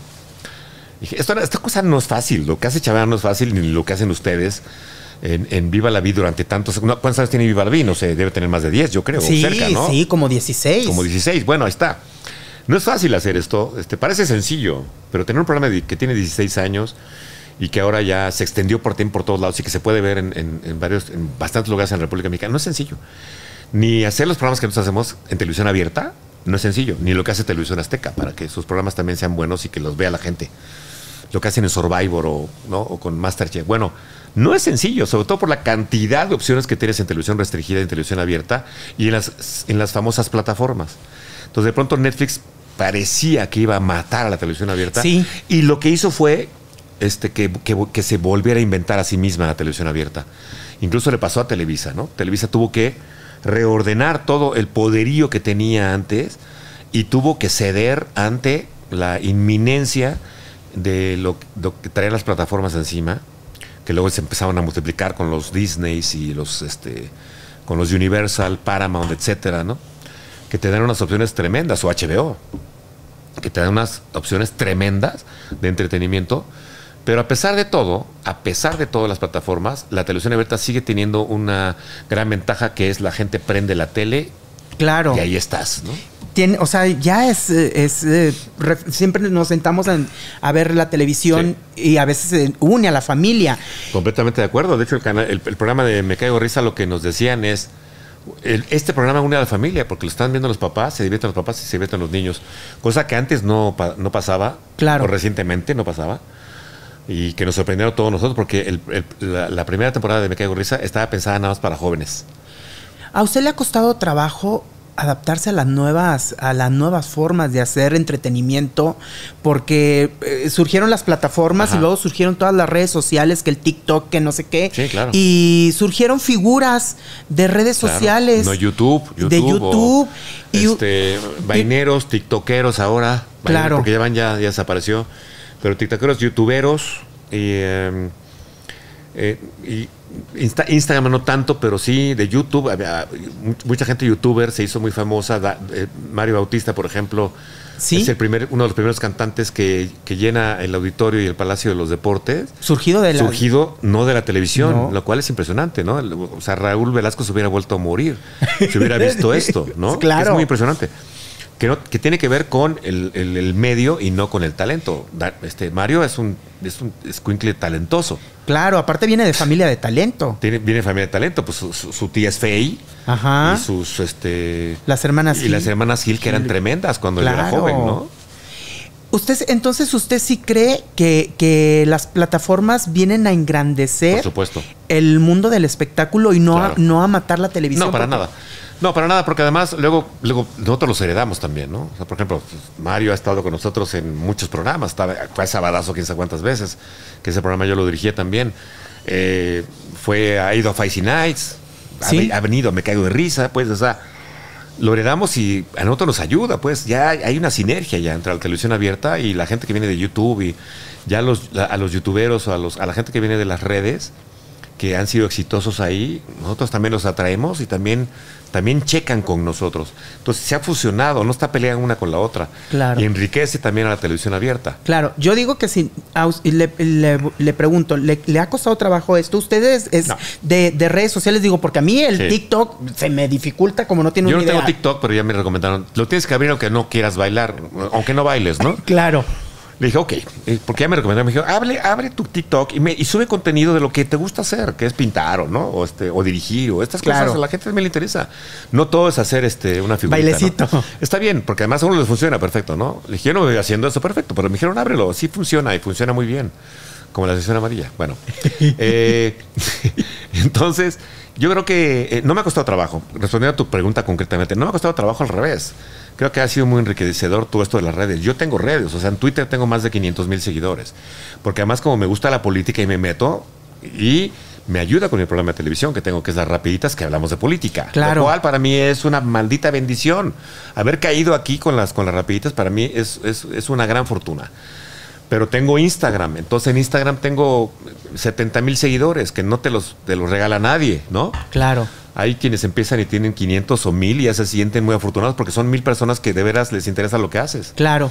Y dije, esto, esta cosa no es fácil, lo que hace Chavana no es fácil, ni lo que hacen ustedes. En, en Viva la Vida durante tantos... ¿Cuántos años tiene Viva la Vida? No sé, debe tener más de diez, yo creo. Sí, cerca, ¿no? sí, como dieciséis. Como dieciséis, bueno, ahí está. No es fácil hacer esto, este, parece sencillo, pero tener un programa de, que tiene dieciséis años y que ahora ya se extendió por tiempo por todos lados y que se puede ver en, en, en varios, en bastantes lugares en la República Mexicana, no es sencillo. Ni hacer los programas que nosotros hacemos en televisión abierta, no es sencillo. Ni lo que hace Televisión Azteca, para que sus programas también sean buenos y que los vea la gente. Lo que hacen en Survivor o, ¿no? o con MasterChef. Bueno, no es sencillo, sobre todo por la cantidad de opciones que tienes en televisión restringida y en televisión abierta y en las, en las famosas plataformas. Entonces, de pronto Netflix parecía que iba a matar a la televisión abierta. Sí. Y lo que hizo fue este, que, que, que se volviera a inventar a sí misma la televisión abierta. Incluso le pasó a Televisa, ¿no? Televisa tuvo que reordenar todo el poderío que tenía antes y tuvo que ceder ante la inminencia de lo, lo que traían las plataformas encima, que luego se empezaban a multiplicar con los Disneys y los este con los Universal, Paramount, etcétera, ¿no? Que te dan unas opciones tremendas, o H B O, que te dan unas opciones tremendas de entretenimiento, pero a pesar de todo, a pesar de todas las plataformas, la televisión abierta sigue teniendo una gran ventaja, que es la gente prende la tele. Claro. Y ahí estás, ¿no? Tiene, o sea, ya es, es, es re, siempre nos sentamos en, a ver la televisión sí. y a veces se une a la familia. Completamente de acuerdo. De hecho, el, canal, el, el programa de Me Caigo de Risa, lo que nos decían es, el, este programa une a la familia porque lo están viendo los papás, se divierten los papás y se divierten los niños. Cosa que antes no, no pasaba, claro. o recientemente no pasaba. Y que nos sorprendieron a todos nosotros porque el, el, la, la primera temporada de Me Caigo de Risa estaba pensada nada más para jóvenes. ¿A usted le ha costado trabajo adaptarse a las nuevas a las nuevas formas de hacer entretenimiento? Porque eh, surgieron las plataformas Ajá. y luego surgieron todas las redes sociales, que el TikTok, que no sé qué. Sí, claro. Y surgieron figuras de redes claro. sociales. No, YouTube, YouTube. De YouTube. O, y, este, vaineros, tiktokeros ahora. Claro. Porque ya van, ya, ya desapareció. Pero tiktokeros, youtuberos. Y, eh, Eh, y Insta, Instagram no tanto, pero sí de YouTube. Había, mucha gente youtuber se hizo muy famosa. Da, eh, Mario Bautista, por ejemplo, ¿sí? Es el primer, uno de los primeros cantantes que, que llena el auditorio y el Palacio de los Deportes. Surgido de la... Surgido no de la televisión, no. Lo cual es impresionante, ¿no? O sea, Raúl Velasco se hubiera vuelto a morir si hubiera visto esto, ¿no? Claro. Es muy impresionante. Que, no, que tiene que ver con el, el, el medio y no con el talento. Este, Mario es un, es un escuincle talentoso. Claro, aparte viene de familia de talento. Tiene, viene de familia de talento, pues su, su, su tía es Faye. Ajá. Y sus, este... Las hermanas Gil. Y las hermanas Gil, que eran Gil. tremendas cuando claro. él era joven, ¿no? Usted, entonces, ¿usted sí cree que, que las plataformas vienen a engrandecer Por supuesto. el mundo del espectáculo y no, claro. a, no a matar la televisión? No, para porque... nada. No, para nada, porque además luego, luego nosotros los heredamos también, ¿no? O sea, por ejemplo, Mario ha estado con nosotros en muchos programas, estaba, fue a Sabadazo quién sabe cuántas veces, que ese programa yo lo dirigía también. Eh, fue, ha ido a Feisty Nights, ¿sí? ha, ha venido, me caigo de risa, pues, o sea, lo heredamos y a nosotros nos ayuda, pues, ya hay una sinergia ya entre la televisión abierta y la gente que viene de YouTube y ya los, la, a los youtuberos o a, los, a la gente que viene de las redes, que han sido exitosos ahí, nosotros también los atraemos y también, también checan con nosotros. Entonces se ha fusionado, no está peleando una con la otra. Claro. Y enriquece también a la televisión abierta. Claro, yo digo que si le, le, le pregunto, ¿le, ¿le ha costado trabajo esto? Ustedes es no. de, de redes sociales, digo, porque a mí el sí. TikTok se me dificulta como no tiene una idea. Yo no tengo TikTok, pero ya me recomendaron, lo tienes que abrir aunque no quieras bailar, aunque no bailes, ¿no? Claro. Le dije, ok, porque ya me recomendaron, me dijo, abre, abre tu TikTok y, me, y sube contenido de lo que te gusta hacer, que es pintar o no, o, este, o dirigir, o estas claro. cosas, a la gente también le interesa. No todo es hacer este, una figurita. Bailecito. ¿no? Está bien, porque además a uno les funciona perfecto, ¿no? Le dije, yo no voy haciendo eso perfecto, pero me dijeron, ábrelo, sí funciona y funciona muy bien, como la sesión amarilla. Bueno, eh, entonces, yo creo que eh, no me ha costado trabajo, respondiendo a tu pregunta concretamente, no me ha costado trabajo al revés. Creo que ha sido muy enriquecedor todo esto de las redes. Yo tengo redes, o sea, en Twitter tengo más de quinientos mil seguidores. Porque además como me gusta la política y me meto y me ayuda con mi programa de televisión que tengo, que es Las Rapiditas, que hablamos de política. Claro. Lo cual para mí es una maldita bendición. Haber caído aquí con las, con las Rapiditas para mí es, es, es una gran fortuna. Pero tengo Instagram, entonces en Instagram tengo setenta mil seguidores, que no te los, te los regala nadie, ¿no? Claro. Hay quienes empiezan y tienen quinientos o mil y ya se sienten muy afortunados porque son mil personas que de veras les interesa lo que haces. Claro.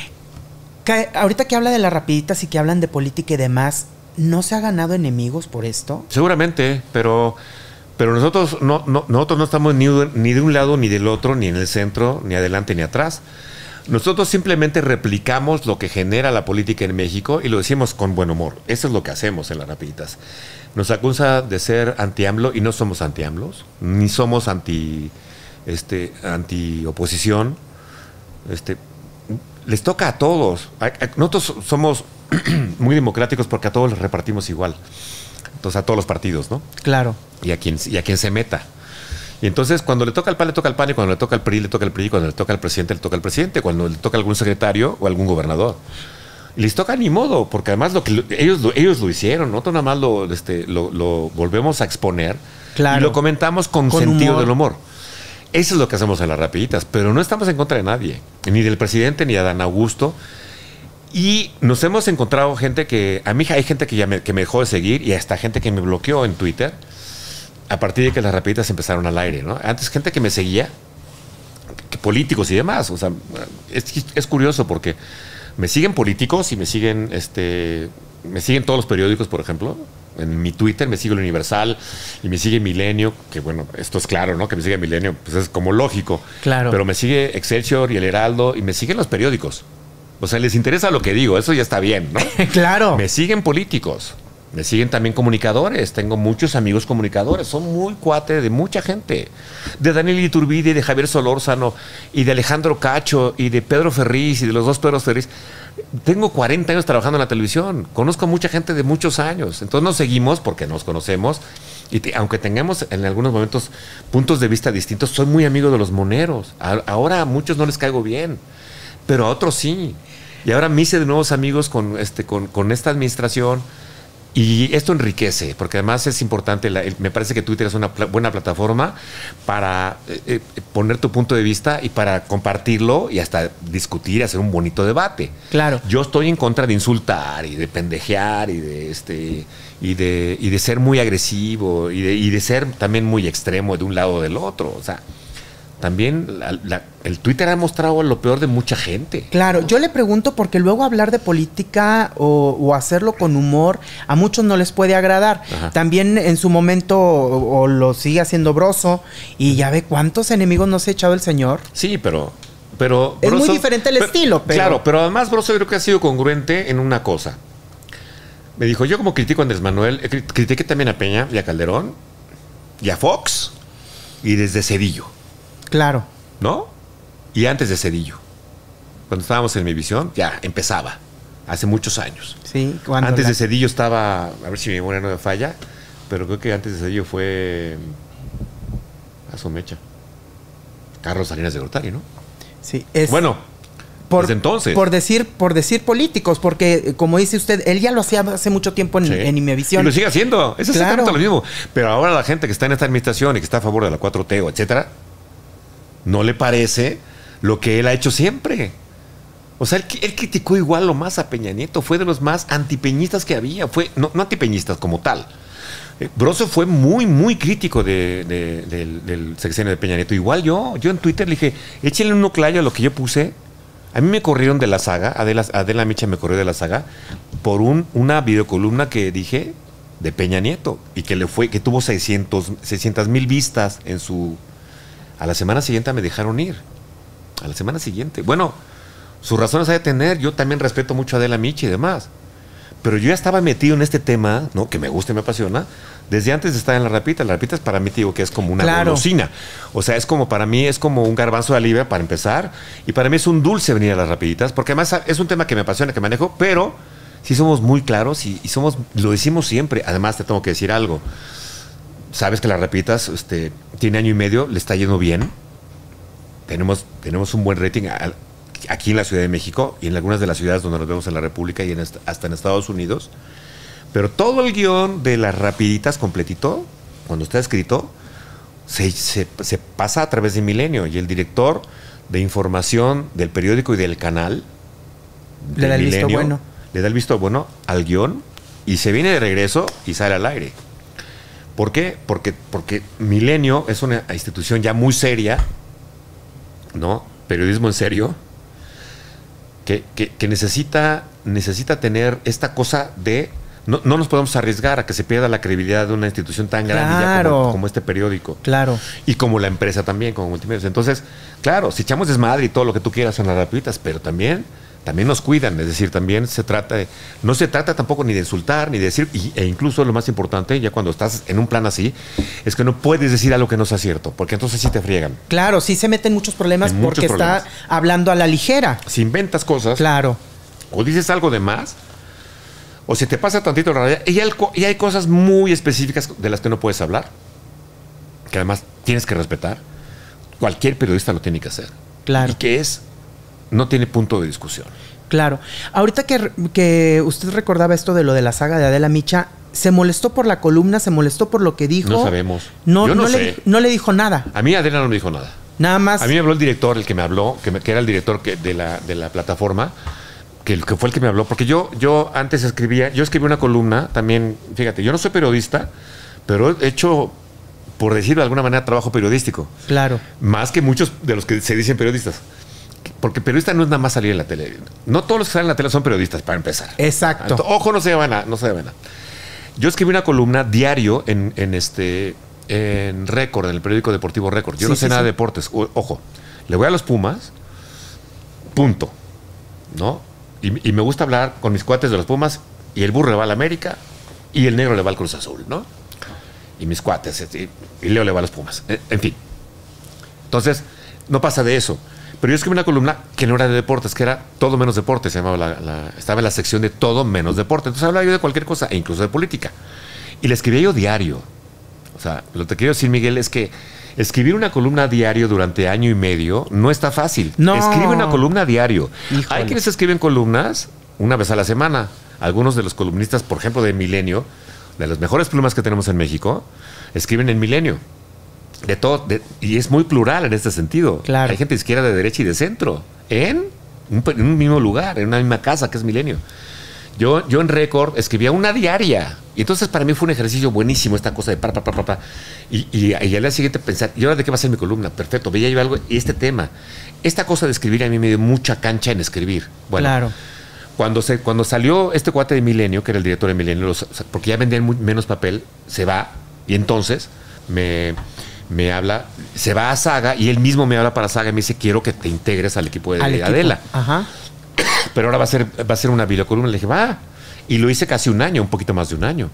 Que, ahorita que habla de Las Rapiditas y que hablan de política y demás, ¿no se ha ganado enemigos por esto? Seguramente, pero, pero nosotros, no, no, nosotros no estamos ni, ni de un lado ni del otro, ni en el centro, ni adelante ni atrás. Nosotros simplemente replicamos lo que genera la política en México y lo decimos con buen humor. Eso es lo que hacemos en Las Rapiditas. Nos acusa de ser anti-AMLO y no somos anti-AMLOs, ni somos anti, este, anti-oposición. Este, les toca a todos. Nosotros somos muy democráticos porque a todos les repartimos igual. Entonces a todos los partidos, ¿no? Claro. Y a quien, y a quien se meta. Y entonces cuando le toca al P A N, le toca al P A N, y cuando le toca al P R I, le toca al P R I, cuando le toca al presidente, le toca al presidente, cuando le toca a algún secretario o algún gobernador. Y les toca ni modo, porque además lo que lo, ellos, lo, ellos lo hicieron, nosotros nada más lo, este, lo, lo volvemos a exponer. Claro. Y lo comentamos con, con sentido humor. del humor. Eso es lo que hacemos en Las Rapiditas, pero no estamos en contra de nadie, ni del presidente, ni de Adán Augusto. Y nos hemos encontrado gente que, a mí hay gente que, ya me, que me dejó de seguir y hasta gente que me bloqueó en Twitter a partir de que Las Rapiditas empezaron al aire, ¿no? Antes gente que me seguía, que políticos y demás. O sea, es, es curioso porque me siguen políticos y me siguen, este, me siguen todos los periódicos, por ejemplo. En mi Twitter me sigue el Universal y me sigue Milenio, que bueno, esto es claro, ¿no? Que me sigue Milenio, pues es como lógico. Claro. Pero me sigue Excelsior y El Heraldo y me siguen los periódicos. O sea, les interesa lo que digo, eso ya está bien, ¿no? Claro. Me siguen políticos. Me siguen también comunicadores. Tengo muchos amigos comunicadores. Son muy cuate de mucha gente. De Daniel Iturbide, de Javier Solórzano, y de Alejandro Cacho, y de Pedro Ferriz, y de los dos Pedro Ferriz. Tengo cuarenta años trabajando en la televisión. Conozco a mucha gente de muchos años. Entonces nos seguimos porque nos conocemos. Y te, aunque tengamos en algunos momentos puntos de vista distintos, soy muy amigo de los moneros. A, ahora a muchos no les caigo bien, pero a otros sí. Y ahora me hice de nuevos amigos con, este, con, con esta administración. Y esto enriquece, porque además es importante, la, el, me parece que Twitter es una pl- buena plataforma para eh, eh, poner tu punto de vista y para compartirlo y hasta discutir, hacer un bonito debate. Claro. Yo estoy en contra de insultar y de pendejear y de este y de, y de ser muy agresivo y de, y de ser también muy extremo de un lado o del otro. O sea, también la, la, el Twitter ha mostrado lo peor de mucha gente. Claro, yo le pregunto porque luego hablar de política o, o hacerlo con humor a muchos no les puede agradar. Ajá. También en su momento o, o lo sigue haciendo Broso y ya ve cuántos enemigos nos ha echado el señor. Sí, pero... pero es Broso, muy diferente el pero, estilo. Pero... Claro, pero además Broso creo que ha sido congruente en una cosa. Me dijo, yo como critico a Andrés Manuel, critiqué también a Peña y a Calderón y a Fox y desde Cedillo. Claro. ¿No? Y antes de Cedillo. Cuando estábamos en Mi Visión, ya empezaba. Hace muchos años. Sí. Cuando antes la... de Cedillo estaba, a ver si mi memoria no me falla, pero creo que antes de Cedillo fue a su mecha. Carlos Salinas de Gortari, ¿no? Sí. Es... Bueno, por, desde entonces. Por decir, por decir políticos, porque como dice usted, él ya lo hacía hace mucho tiempo en, sí. en Imevisión. Y lo sigue haciendo. Es claro. exactamente lo mismo. Pero ahora la gente que está en esta administración y que está a favor de la cuatro T, o etcétera, no le parece lo que él ha hecho siempre. O sea, él, él criticó igual lo más a Peña Nieto. Fue de los más antipeñistas que había. Fue, no, no antipeñistas como tal. Eh, Broso fue muy, muy crítico de, de, de, del, del sexenio de Peña Nieto. Igual yo. Yo en Twitter le dije, échenle un clayo a lo que yo puse. A mí me corrieron de la saga. Adela, Adela Micha me corrió de la saga por un, una videocolumna que dije de Peña Nieto. Y que le fue, que tuvo seiscientas mil vistas en su... A la semana siguiente me dejaron ir. A la semana siguiente. Bueno, sus razones hay de tener. Yo también respeto mucho a Adela Micha y demás. Pero yo ya estaba metido en este tema, ¿no? Que me gusta y me apasiona, desde antes de estar en La Rapita. La Rapita es para mí, te digo, que es como una claro. golosina. O sea, es como, para mí, es como un garbanzo de libra para empezar. Y para mí es un dulce venir a Las Rapiditas, porque además es un tema que me apasiona, que manejo, pero sí somos muy claros y, y somos, lo decimos siempre. Además, te tengo que decir algo. Sabes que Las Rapiditas este, tiene año y medio, le está yendo bien. Tenemos, tenemos un buen rating a, aquí en la Ciudad de México y en algunas de las ciudades donde nos vemos en la República y en est- hasta en Estados Unidos. Pero todo el guión de Las Rapiditas completito, cuando está escrito, se, se, se pasa a través de Milenio. Y el director de información del periódico y del canal le da el Milenio, visto bueno. Le da el visto bueno al guión y se viene de regreso y sale al aire. ¿Por qué? Porque, porque Milenio es una institución ya muy seria, ¿no? Periodismo en serio, que, que, que necesita, necesita tener esta cosa de... No, no nos podemos arriesgar a que se pierda la credibilidad de una institución tan grande claro. ya como, como este periódico. Claro. Y como la empresa también, como Multimedios. Entonces, claro, si echamos desmadre y todo lo que tú quieras son Las Rapiditas, pero también... También nos cuidan, es decir, también se trata de... No se trata tampoco ni de insultar, ni de decir... Y, e incluso lo más importante, ya cuando estás en un plan así, es que no puedes decir algo que no sea cierto, porque entonces sí te friegan. Claro, sí se meten muchos problemas en porque muchos problemas. Está hablando a la ligera. Si inventas cosas... Claro. O dices algo de más, o se te pasa tantito la realidad, y hay, y hay cosas muy específicas de las que no puedes hablar, que además tienes que respetar. Cualquier periodista lo tiene que hacer. Claro. Y que es... No tiene punto de discusión. Claro. Ahorita que, que usted recordaba esto de lo de la saga de Adela Micha, ¿se molestó por la columna? ¿Se molestó por lo que dijo? No sabemos. No, Yo no, no, sé. le, no le dijo nada. A mí Adela no me dijo nada. Nada más. A mí me habló el director, el que me habló, que, me, que era el director que, de, la, de la plataforma, que, que fue el que me habló. Porque yo, yo antes escribía, yo escribí una columna también, fíjate, yo no soy periodista, pero he hecho, por decirlo de alguna manera, trabajo periodístico. Claro. Más que muchos de los que se dicen periodistas. Porque periodista no es nada más salir en la tele. No todos los que salen en la tele son periodistas, para empezar. Exacto. Entonces, ojo, no se van a, no se van a. Yo escribí una columna diario en, en este en Récord, en el periódico deportivo Récord. Yo sí, no sé sí, nada sí. de deportes. O, ojo, le voy a los Pumas, punto. ¿No? Y, y me gusta hablar con mis cuates de los Pumas, y el burro le va a la América, y el negro le va al Cruz Azul, ¿no? Y mis cuates, y, y Leo le va a los Pumas. En, en fin. Entonces, no pasa de eso. Pero yo escribí una columna que no era de deportes, que era todo menos deportes, se llamaba la, la, estaba en la sección de todo menos deporte. Entonces hablaba yo de cualquier cosa, e incluso de política. Y la escribía yo diario. O sea, lo que quiero decir, Miguel, es que escribir una columna diario durante año y medio no está fácil. No. Escribe una columna diario. Híjole. Hay quienes escriben columnas una vez a la semana. Algunos de los columnistas, por ejemplo, de Milenio, de las mejores plumas que tenemos en México, escriben en Milenio. De todo, de, y es muy plural en este sentido. Claro. Hay gente de izquierda, de derecha y de centro en un, en un mismo lugar, en una misma casa que es Milenio. Yo, yo en récord escribía una diaria. Y entonces para mí fue un ejercicio buenísimo esta cosa de para, para, para, para. Y, y, y al día siguiente pensar, ¿y ahora de qué va a ser mi columna? Perfecto, veía yo algo y este tema. Esta cosa de escribir a mí me dio mucha cancha en escribir. Bueno, claro. Cuando, se, cuando salió este cuate de Milenio, que era el director de Milenio, los, porque ya vendían muy, menos papel, se va y entonces me, me habla, se va a Saga y él mismo me habla para Saga y me dice, quiero que te integres al equipo de, al de equipo. Adela. Ajá. Pero ahora va a ser, va a ser una videocolumna. Le dije, va. Y lo hice casi un año, un poquito más de un año.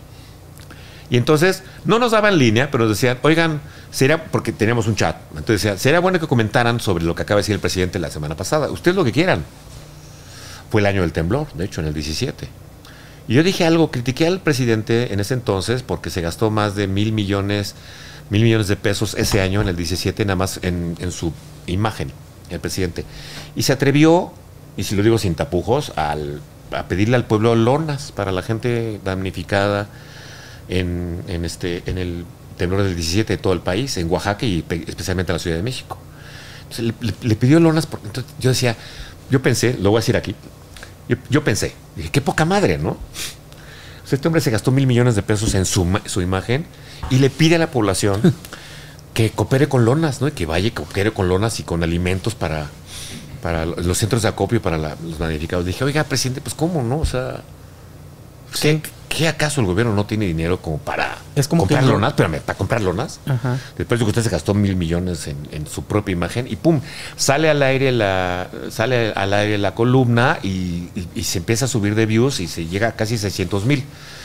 Y entonces, no nos daban línea, pero nos decían, oigan, sería, porque teníamos un chat. Entonces decía, sería bueno que comentaran sobre lo que acaba de decir el presidente la semana pasada. Ustedes lo que quieran. Fue el año del temblor, de hecho, en el diecisiete. Y yo dije algo, critiqué al presidente en ese entonces porque se gastó más de mil millones, mil millones de pesos ese año, en el diecisiete, nada más en, en su imagen, el presidente. Y se atrevió, y si lo digo sin tapujos, al, a pedirle al pueblo lonas para la gente damnificada en, en, este, en el temblor del diecisiete de todo el país, en Oaxaca y especialmente en la Ciudad de México. Entonces le, le, le pidió lonas, por, entonces yo decía, yo pensé, lo voy a decir aquí, yo, yo pensé, dije, qué poca madre, ¿no? O sea, este hombre se gastó mil millones de pesos en su, su imagen y le pide a la población que coopere con lonas, ¿no? Y que vaya y coopere con lonas y con alimentos para, para los centros de acopio para la, los damnificados. Dije, oiga, presidente, pues ¿cómo, no? O sea, ¿qué, ¿qué acaso el gobierno no tiene dinero como para es como comprar que lonas? Espérame, para comprar lonas. Ajá. Después de que usted se gastó mil millones en, en su propia imagen y pum, sale al aire la, sale al aire la columna y, y, y se empieza a subir de views y se llega a casi seiscientos mil.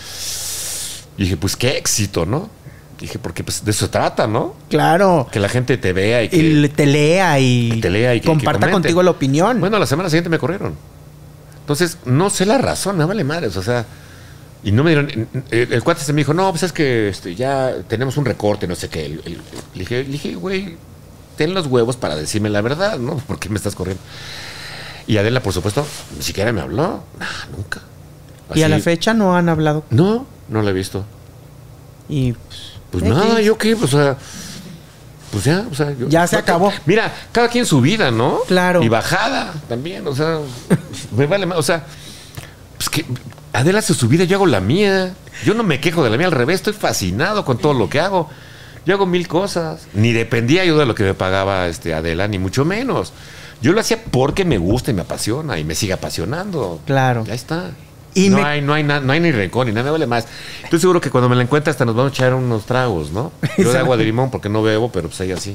Y dije, pues qué éxito, ¿no? Dije, porque pues de eso se trata, ¿no? Claro. Que la gente te vea y que y te lea y, que te lea y que, comparta que contigo la opinión. Bueno, la semana siguiente me corrieron. Entonces, no sé la razón, no vale madres, o sea, y no me dieron, el, el cuate se me dijo, no, pues es que este, ya tenemos un recorte, no sé qué. El, el, le dije, le dije, güey, ten los huevos para decirme la verdad, ¿no? ¿Por qué me estás corriendo? Y Adela, por supuesto, ni siquiera me habló, nah, nunca. Así, ¿y a la fecha no han hablado? No, no la he visto. Y pues, pues nada, yo qué, o sea, pues ya, o sea, yo, ya se acabó. Mira, cada quien su vida, ¿no? Claro. Y bajada también, o sea, me vale más, o sea, pues que Adela hace su vida, yo hago la mía. Yo no me quejo de la mía, al revés, estoy fascinado con todo lo que hago. Yo hago mil cosas. Ni dependía yo de lo que me pagaba este Adela, ni mucho menos. Yo lo hacía porque me gusta y me apasiona y me sigue apasionando. Claro. Ya está. Y no, me... hay, no, hay na, no hay ni rencor ni nada, me vale más. Estoy seguro que cuando me la encuentre hasta nos vamos a echar unos tragos, ¿no? Yo de agua de limón porque no bebo, pero pues ella sí.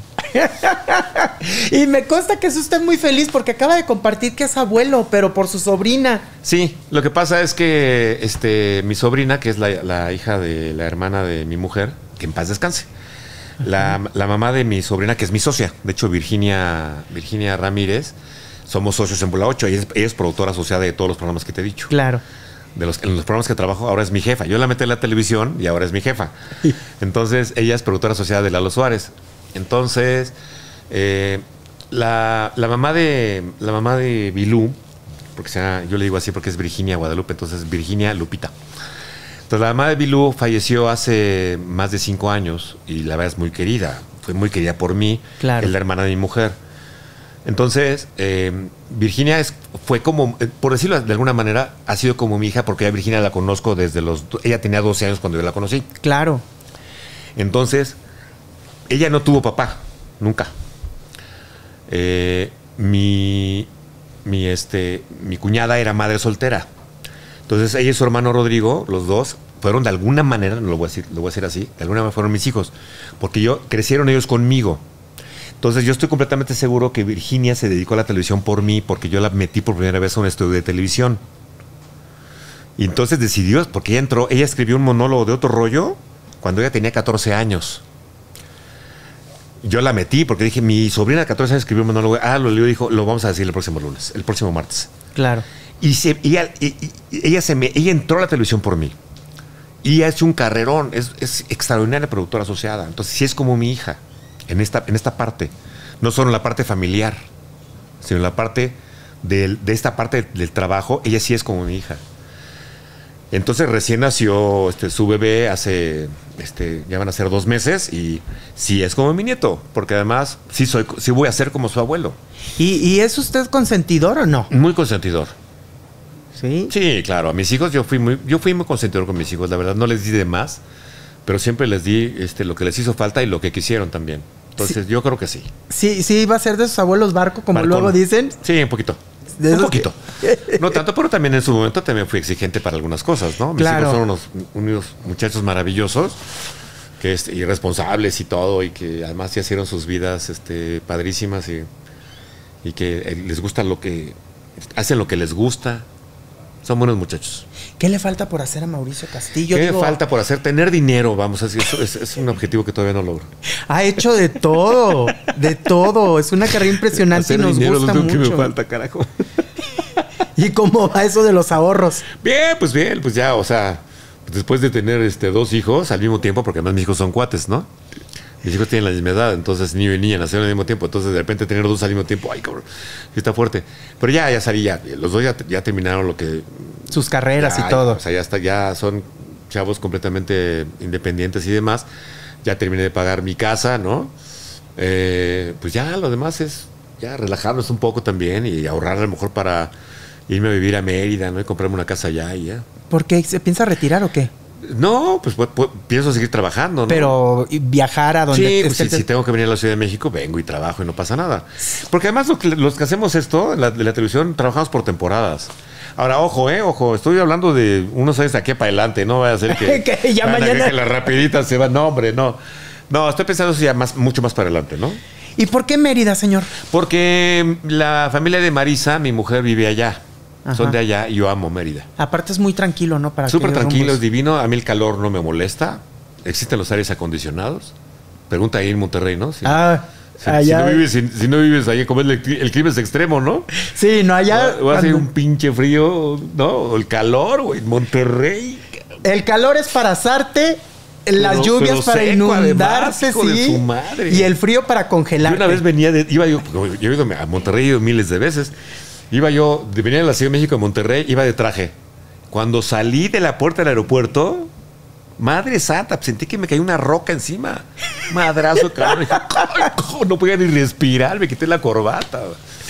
Y me consta que es usted muy feliz porque acaba de compartir que es abuelo, pero por su sobrina. Sí, lo que pasa es que este, mi sobrina, que es la, la hija de la hermana de mi mujer, que en paz descanse, la, la mamá de mi sobrina, que es mi socia, de hecho Virginia, Virginia Ramírez, somos socios en Bola ocho, ella es, ella es productora asociada de todos los programas que te he dicho. Claro. De los, en los programas que trabajo, ahora es mi jefa. Yo la metí en la televisión y ahora es mi jefa. Entonces, ella es productora asociada de Lalo Suárez. Entonces, eh, la, la mamá de la mamá de Bilú, porque sea, yo le digo así porque es Virginia Guadalupe, entonces Virginia Lupita. Entonces, la mamá de Bilú falleció hace más de cinco años y la verdad es muy querida. Fue muy querida por mí. Claro. Es la hermana de mi mujer. Entonces, eh, Virginia es, fue como, eh, por decirlo de alguna manera, ha sido como mi hija, porque ya Virginia la conozco desde los... Ella tenía doce años cuando yo la conocí. Claro. Entonces, ella no tuvo papá, nunca. Eh, mi, mi, este, mi cuñada era madre soltera. Entonces, ella y su hermano Rodrigo, los dos, fueron de alguna manera, no lo voy a decir, lo voy a decir así, de alguna manera fueron mis hijos, porque yo crecieron ellos conmigo. Entonces yo estoy completamente seguro que Virginia se dedicó a la televisión por mí, porque yo la metí por primera vez a un estudio de televisión. Y entonces decidió, porque ella entró, ella escribió un monólogo de otro rollo cuando ella tenía catorce años. Yo la metí porque dije, mi sobrina de catorce años escribió un monólogo, ah, lo leyó y dijo, lo vamos a decir el próximo lunes, el próximo martes. Claro. Y, se, y ella, y, y, ella, se me, ella entró a la televisión por mí. Y ha hecho un carrerón, es, es extraordinaria productora asociada. Entonces sí es como mi hija. En esta, en esta parte, no solo en la parte familiar, sino en la parte del, de esta parte del trabajo, ella sí es como mi hija. Entonces recién nació este, su bebé hace, este, ya van a ser dos meses y sí es como mi nieto, porque además sí, soy, sí voy a ser como su abuelo. ¿Y, y es usted consentidor o no? Muy consentidor. ¿Sí? Sí, claro. A mis hijos yo fui muy, yo fui muy consentidor con mis hijos. La verdad, no les di de más, pero siempre les di este, lo que les hizo falta y lo que quisieron también. Entonces, sí. yo creo que sí. Sí, sí, iba a ser de sus abuelos barco, como Barcón. luego dicen. Sí, un poquito. De un poquito. Que... No tanto, pero también en su momento también fui exigente para algunas cosas, ¿no? Mis claro. hijos son unos, unos muchachos maravillosos, que es irresponsables y todo, y que además ya hicieron sus vidas este, padrísimas y, y que les gusta lo que... Hacen lo que les gusta. Son buenos muchachos. ¿Qué le falta por hacer a Mauricio Castillo? ¿Qué Digo, le falta por hacer? Tener dinero, vamos a decir. Eso es, es un objetivo que todavía no logro. Ha hecho de todo, de todo. Es una carrera impresionante y nos dinero, gusta mucho. ¿Qué me falta, carajo? ¿Y cómo va eso de los ahorros? Bien, pues bien, pues ya, o sea, después de tener este, dos hijos al mismo tiempo, porque además mis hijos son cuates, ¿no? Mis hijos tienen la misma edad, entonces niño y niña nacieron al mismo tiempo, entonces de repente tener dos al mismo tiempo, ay cabrón, sí está fuerte. Pero ya, ya salí, ya, los dos ya, ya terminaron lo que... Sus carreras ya, y todo. O sea, ya está, ya son chavos completamente independientes y demás. Ya terminé de pagar mi casa, ¿no? Eh, pues ya lo demás es ya relajarnos un poco también y ahorrar a lo mejor para irme a vivir a Mérida, ¿no? Y comprarme una casa allá y ya. ¿Por qué? ¿Se piensa retirar o qué? No, pues, pues, pues pienso seguir trabajando, ¿no? Pero viajar a donde... Sí, pues, si, si tengo que venir a la Ciudad de México, vengo y trabajo y no pasa nada. Porque además lo que, los que hacemos esto, en la, de la televisión, trabajamos por temporadas. Ahora, ojo, eh, ojo, estoy hablando de unos años de aquí para adelante, no vaya a ser que... que ya mañana... Que las rapiditas se van, no, hombre, no. No, estoy pensando ya más, mucho más para adelante, ¿no? ¿Y por qué Mérida, señor? Porque la familia de Marisa, mi mujer, vive allá. Ajá. Son de allá y yo amo Mérida. Aparte es muy tranquilo, ¿no? Para Súper tranquilo, es divino. A mí el calor no me molesta. Existen los aires acondicionados. Pregunta ahí en Monterrey, ¿no? Si, ah, si, allá. Si no vives, si, si no vives ahí, como es el, el clima es extremo, ¿no? Sí, no, allá... Va, va a ser un pinche frío, ¿no? El calor, güey, Monterrey. El calor es para asarte... Las pero, lluvias pero para inundarse, además, sí. Su madre. Y el frío para congelar. Yo una vez venía de... Iba yo... Yo he ido a Monterrey, he ido miles de veces... Iba yo, venía de la Ciudad de México a Monterrey, iba de traje. Cuando salí de la puerta del aeropuerto, madre santa, sentí que me cayó una roca encima. Madrazo, cabrón. No podía ni respirar, me quité la corbata.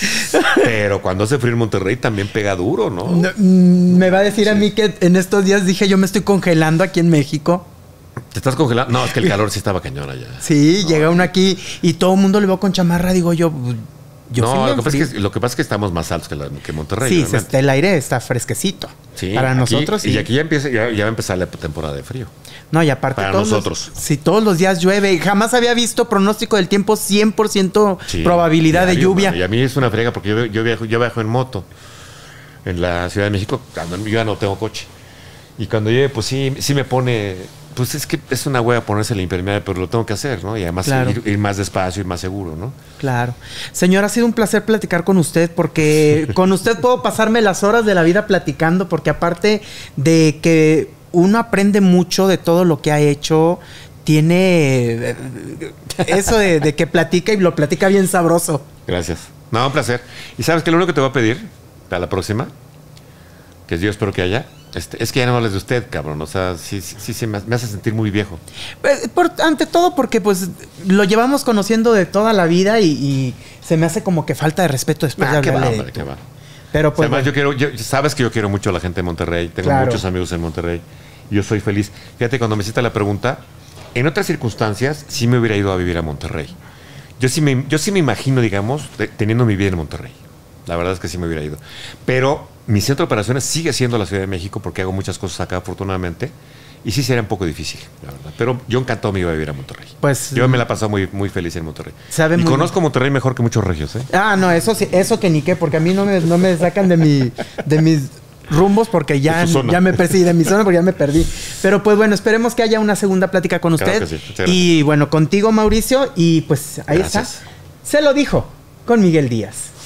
Pero cuando hace frío en Monterrey también pega duro, ¿no? no me va a decir sí. a mí que en estos días dije yo me estoy congelando aquí en México. ¿Te estás congelando? No, es que el calor sí estaba cañón allá. Sí, no, llega uno aquí y todo el mundo le va con chamarra, digo yo... Yo no, lo que, pasa es que, lo que pasa es que estamos más altos que, la, que Monterrey. Sí, se, el aire está fresquecito. Sí, para aquí, nosotros. Y sí. aquí ya, empieza, ya, ya va a empezar la temporada de frío. No, y aparte para todos nosotros. Los, sí, todos los días llueve. Jamás había visto pronóstico del tiempo cien por ciento sí, probabilidad diario, de lluvia. Man, y a mí es una frega porque yo, yo, viajo, yo viajo en moto en la Ciudad de México. Yo ya no tengo coche. Y cuando llegue, pues sí, sí me pone... Pues es que es una hueva ponerse la impermeable, pero lo tengo que hacer, ¿no? Y además claro. ir, ir más despacio, ir más seguro, ¿no? Claro. Señor, ha sido un placer platicar con usted porque con usted puedo pasarme las horas de la vida platicando porque aparte de que uno aprende mucho de todo lo que ha hecho, tiene eso de, de que platica y lo platica bien sabroso. Gracias. No, un placer. ¿Y sabes qué? Lo único que te voy a pedir para la próxima, que yo espero que haya... Este, es que ya no hables de usted, cabrón. O sea, sí, sí, sí, sí me, me hace sentir muy viejo. Por, ante todo porque pues lo llevamos conociendo de toda la vida y, y se me hace como que falta de respeto después nah, de hablarle. Qué va, hombre, qué va. Pero pues, o sea, además, yo quiero, yo, sabes que yo quiero mucho a la gente de Monterrey. Tengo claro. muchos amigos en Monterrey. Y yo soy feliz. Fíjate, cuando me hiciste la pregunta, en otras circunstancias sí me hubiera ido a vivir a Monterrey. Yo sí me, yo sí me imagino, digamos, de, teniendo mi vida en Monterrey. La verdad es que sí me hubiera ido. Pero mi centro de operaciones sigue siendo la Ciudad de México porque hago muchas cosas acá, afortunadamente. Y sí sería un poco difícil, la verdad. Pero yo encantado me iba a vivir a Monterrey. Pues yo me la he pasado muy, muy feliz en Monterrey. Sabe y muy conozco bien. Monterrey mejor que muchos regios, ¿eh? Ah, no, eso sí, eso que ni qué, porque a mí no me, no me sacan de mi, de mis rumbos porque ya, ya me perdí, de mi zona porque ya me perdí. Pero pues bueno, esperemos que haya una segunda plática con usted. Claro que sí. Y bueno, contigo, Mauricio, y pues ahí Gracias. está. Se lo dijo con Miguel Díaz.